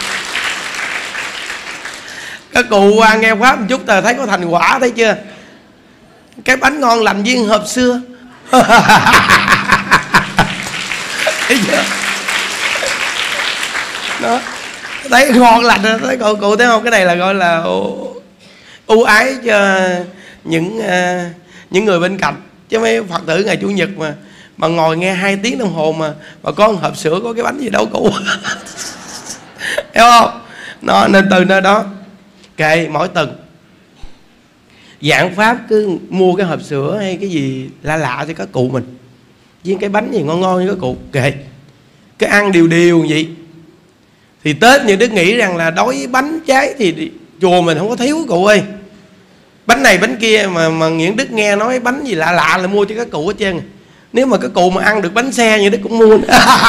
Các cụ qua nghe pháp một chút là thấy có thành quả, thấy chưa? Cái bánh ngon lành với hộp sữa. Thấy chưa? Đó, thấy ngon lành, thấy cụ, cụ thấy không? Cái này là gọi là ưu ái cho những uh, những người bên cạnh. Chứ mấy Phật tử ngày Chủ nhật mà mà ngồi nghe hai tiếng đồng hồ mà mà có một hộp sữa, có cái bánh gì đâu cụ. Hiểu không? Nó nên từ nơi đó kệ mỗi tuần giảng pháp cứ mua cái hộp sữa hay cái gì lạ lạ cho các cụ mình, với cái bánh gì ngon ngon cho các cụ, kệ cái ăn điều điều vậy. Thì Tết như Đức nghĩ rằng là đối với bánh trái thì chùa mình không có thiếu cụ ơi. Bánh này bánh kia mà mà Nguyễn Đức nghe nói bánh gì lạ lạ là mua cho các cụ hết trơn. Nếu mà các cụ mà ăn được bánh xe như Đức cũng mua.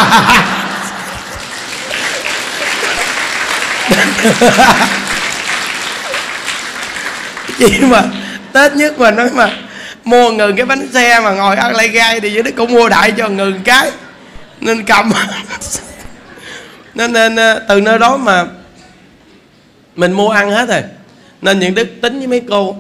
Chỉ mà Tết nhất mà nói mà mua ngừng cái bánh xe mà ngồi ăn lai gai thì như Đức cũng mua đại cho ngừng cái. Nên cầm. Nên, nên từ nơi đó mà mình mua ăn hết rồi. Nên những Đức tính với mấy cô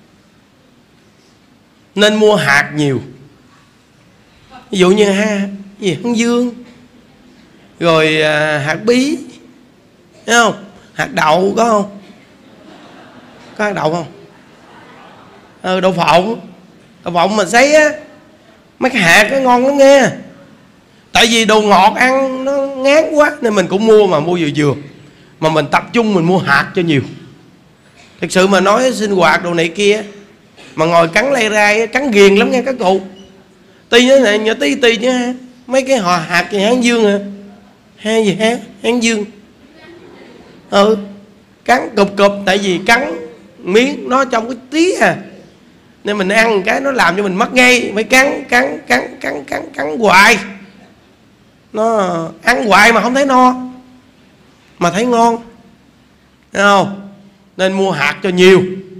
nên mua hạt nhiều. Ví dụ như ha, gì hướng dương, rồi à, hạt bí, thấy không? Hạt đậu có không? Có hạt đậu không? Ừ, đậu phộng. Đậu phộng mà sấy á, mấy cái hạt nó ngon lắm nghe. Tại vì đồ ngọt ăn nó ngán quá nên mình cũng mua, mà mua vừa vừa. Mà mình tập trung mình mua hạt cho nhiều. Thực sự mà nói sinh hoạt đồ này kia mà ngồi cắn lay rai, cắn ghiền lắm nghe các cụ. Ti như này, nhỏ tí ti chứ ha. Mấy cái họ hạt gì Hán Dương hả? Hay gì hả? Hán Dương. Ừ, cắn cụp cụp, tại vì cắn miếng nó trong cái tí à. Nên mình ăn cái nó làm cho mình mất ngay. Phải cắn, cắn, cắn, cắn, cắn, cắn hoài. Nó ăn hoài mà không thấy no, mà thấy ngon. Thấy không? Nên mua hạt cho nhiều.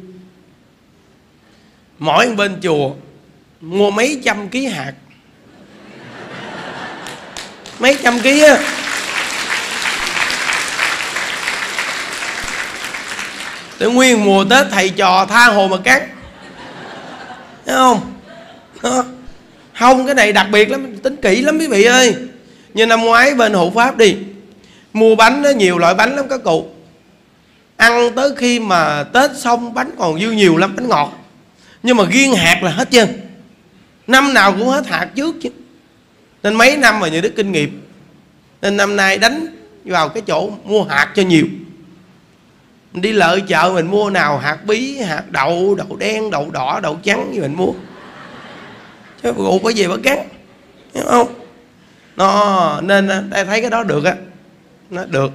Mỗi bên chùa mua mấy trăm ký hạt. Mấy trăm ký á. Để nguyên mùa Tết thầy trò tha hồ mà cắt. Thấy không? Đó. Không, cái này đặc biệt lắm, tính kỹ lắm quý vị ơi. Như năm ngoái bên hộ pháp đi, mua bánh đó, nhiều loại bánh lắm các cụ. Ăn tới khi mà Tết xong bánh còn dư nhiều lắm, bánh ngọt. Nhưng mà riêng hạt là hết trơn. Năm nào cũng hết hạt trước chứ. Nên mấy năm mà như Đức kinh nghiệm, nên năm nay đánh vào cái chỗ mua hạt cho nhiều. Mình đi lợi chợ mình mua nào hạt bí, hạt đậu, đậu đen, đậu đỏ, đậu trắng gì mình mua. Chứ cụ có gì mà cắn, hiểu không? Nó nên ta thấy cái đó được á, nó được.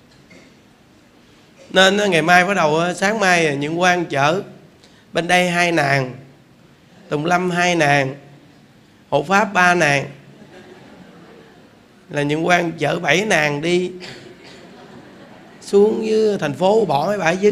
Nên ngày mai bắt đầu sáng mai những quan chở bên đây hai nàng, Tùng Lâm hai nàng, hộ pháp ba nàng, là những quan chở bảy nàng đi xuống với thành phố bỏ mấy bãi dứt.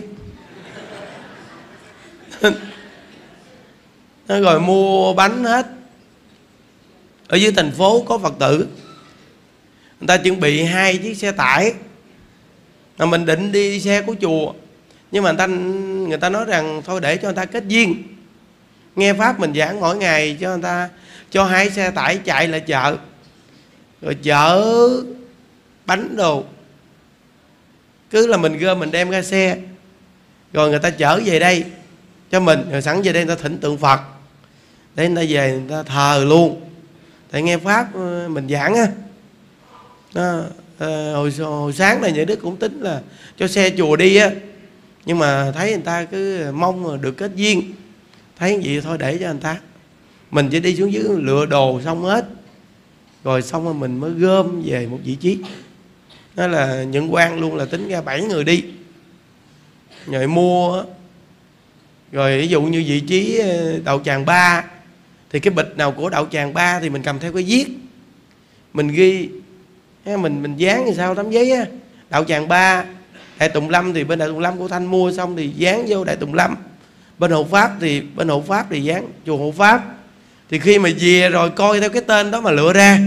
Nó rồi mua bánh hết. Ở dưới thành phố có Phật tử, người ta chuẩn bị hai chiếc xe tải, mà mình định đi xe của chùa, nhưng mà người ta, người ta nói rằng thôi để cho người ta kết duyên, nghe pháp mình giảng mỗi ngày cho người ta, cho hai xe tải chạy lại chợ, rồi chở bánh đồ. Cứ là mình gom mình đem ra xe, rồi người ta chở về đây cho mình, rồi sẵn về đây người ta thỉnh tượng Phật để người ta về người ta thờ luôn. Tại nghe pháp mình giảng á, à, hồi, hồi sáng này Nhật Đức cũng tính là cho xe chùa đi á, Nhưng mà thấy người ta cứ mong được kết duyên, thấy vậy thôi để cho người ta. Mình chỉ đi xuống dưới lựa đồ xong hết, rồi xong rồi mình mới gom về một vị trí. Đó là nhận quan luôn là tính ra bảy người đi. Rồi mua, rồi ví dụ như vị trí đạo tràng ba, thì cái bịch nào của đạo tràng ba thì mình cầm theo cái viết, mình ghi, mình mình dán như sao tấm giấy á. Đạo tràng ba Đại Tùng Lâm thì bên Đại Tùng Lâm của Thanh mua xong thì dán vô Đại Tùng Lâm. Bên Hộ Pháp thì bên Hộ Pháp thì dán chùa Hộ Pháp. Thì khi mà về rồi coi theo cái tên đó mà lựa ra.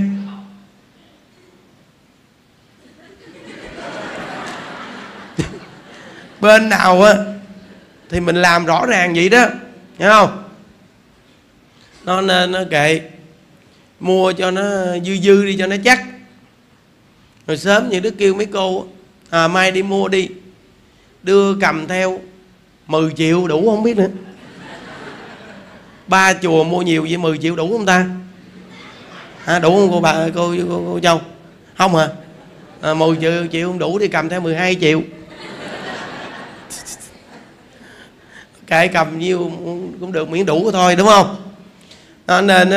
Bên nào á thì mình làm rõ ràng vậy đó, hiểu không? Nó nên nó kệ, mua cho nó dư dư đi cho nó chắc. Rồi sớm những đứa kêu mấy cô à, mai đi mua đi, đưa cầm theo mười triệu đủ không biết nữa. Ba chùa mua nhiều vậy mười triệu đủ không ta? À, đủ không cô bà cô cô, cô, cô Châu? Không hả? À, mười triệu, triệu không đủ thì cầm theo mười hai triệu. Kệ cầm nhiêu cũng được, miễn đủ thôi, đúng không? Đó, nên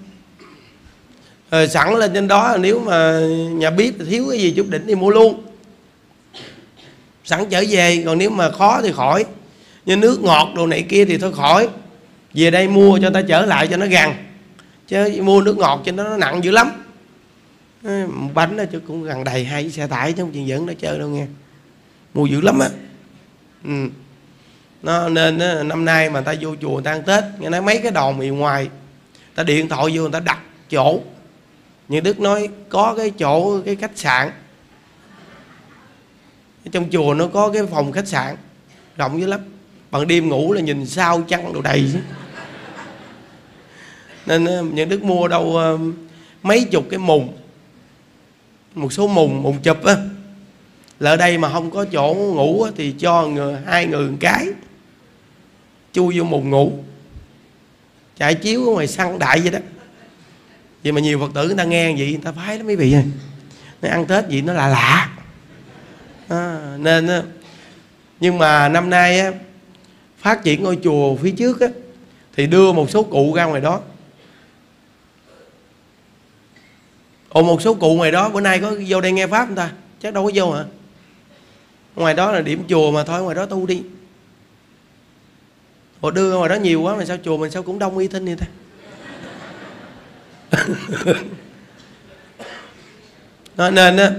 rồi sẵn lên trên đó, nếu mà nhà bếp thiếu cái gì chút đỉnh thì mua luôn, sẵn trở về. Còn nếu mà khó thì khỏi, như nước ngọt đồ này kia thì thôi khỏi, về đây mua cho ta trở lại cho nó gần. Chứ mua nước ngọt cho nó, nó nặng dữ lắm. Một bánh đó chứ cũng gần đầy hai xe tải chứ không chừng dẫn nó chơi đâu nghe. Mua dữ lắm á. Ừ. Nó nên á, năm nay mà ta vô chùa người ta ăn Tết, nghe nói mấy cái đòn mì ngoài, ta điện thoại vô người ta đặt chỗ. Như Đức nói có cái chỗ, cái khách sạn trong chùa nó có cái phòng khách sạn rộng dữ lắm, bằng đêm ngủ là nhìn sao chăn đồ đầy. Nên những Đức mua đâu mấy chục cái mùng, một số mùng mùng chụp á, là ở đây mà không có chỗ ngủ á, thì cho người, hai người một cái chui vô mùng ngủ, trải chiếu ở ngoài săn đại vậy đó. Vậy mà nhiều Phật tử người ta nghe vậy người ta phái lắm mấy vị ơi. Nó ăn Tết gì nó lạ lạ à, nên á, nhưng mà năm nay á, phát triển ngôi chùa phía trước á, thì đưa một số cụ ra ngoài đó. Ồ, một số cụ ngoài đó bữa nay có vô đây nghe pháp không ta? Chắc đâu có vô hả? Ngoài đó là điểm chùa mà thôi, ngoài đó tu đi. Ồ, đưa ngoài đó nhiều quá mà sao chùa mình sao cũng đông y thinh vậy ta? Đó, nên á,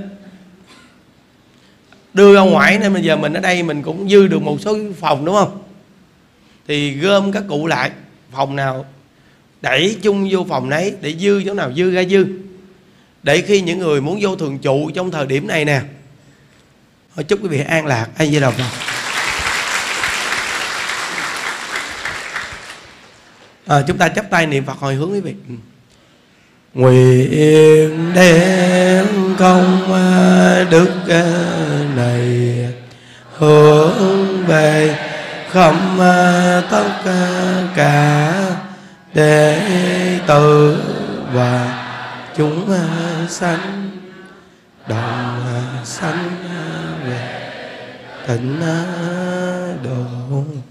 đưa ra ngoài nên bây giờ mình ở đây mình cũng dư được một số phòng, đúng không? Thì gom các cụ lại, phòng nào đẩy chung vô phòng nấy, để dư chỗ nào dư ra dư, để khi những người muốn vô thường trụ trong thời điểm này nè. Thôi chúc quý vị an lạc. A Di Đà Phật. À, chúng ta chắp tay niệm Phật hồi hướng quý vị. Nguyện đem công đức này hướng về khắp tất cả đệ tử và chúng sanh, đồng sanh về tịnh độ.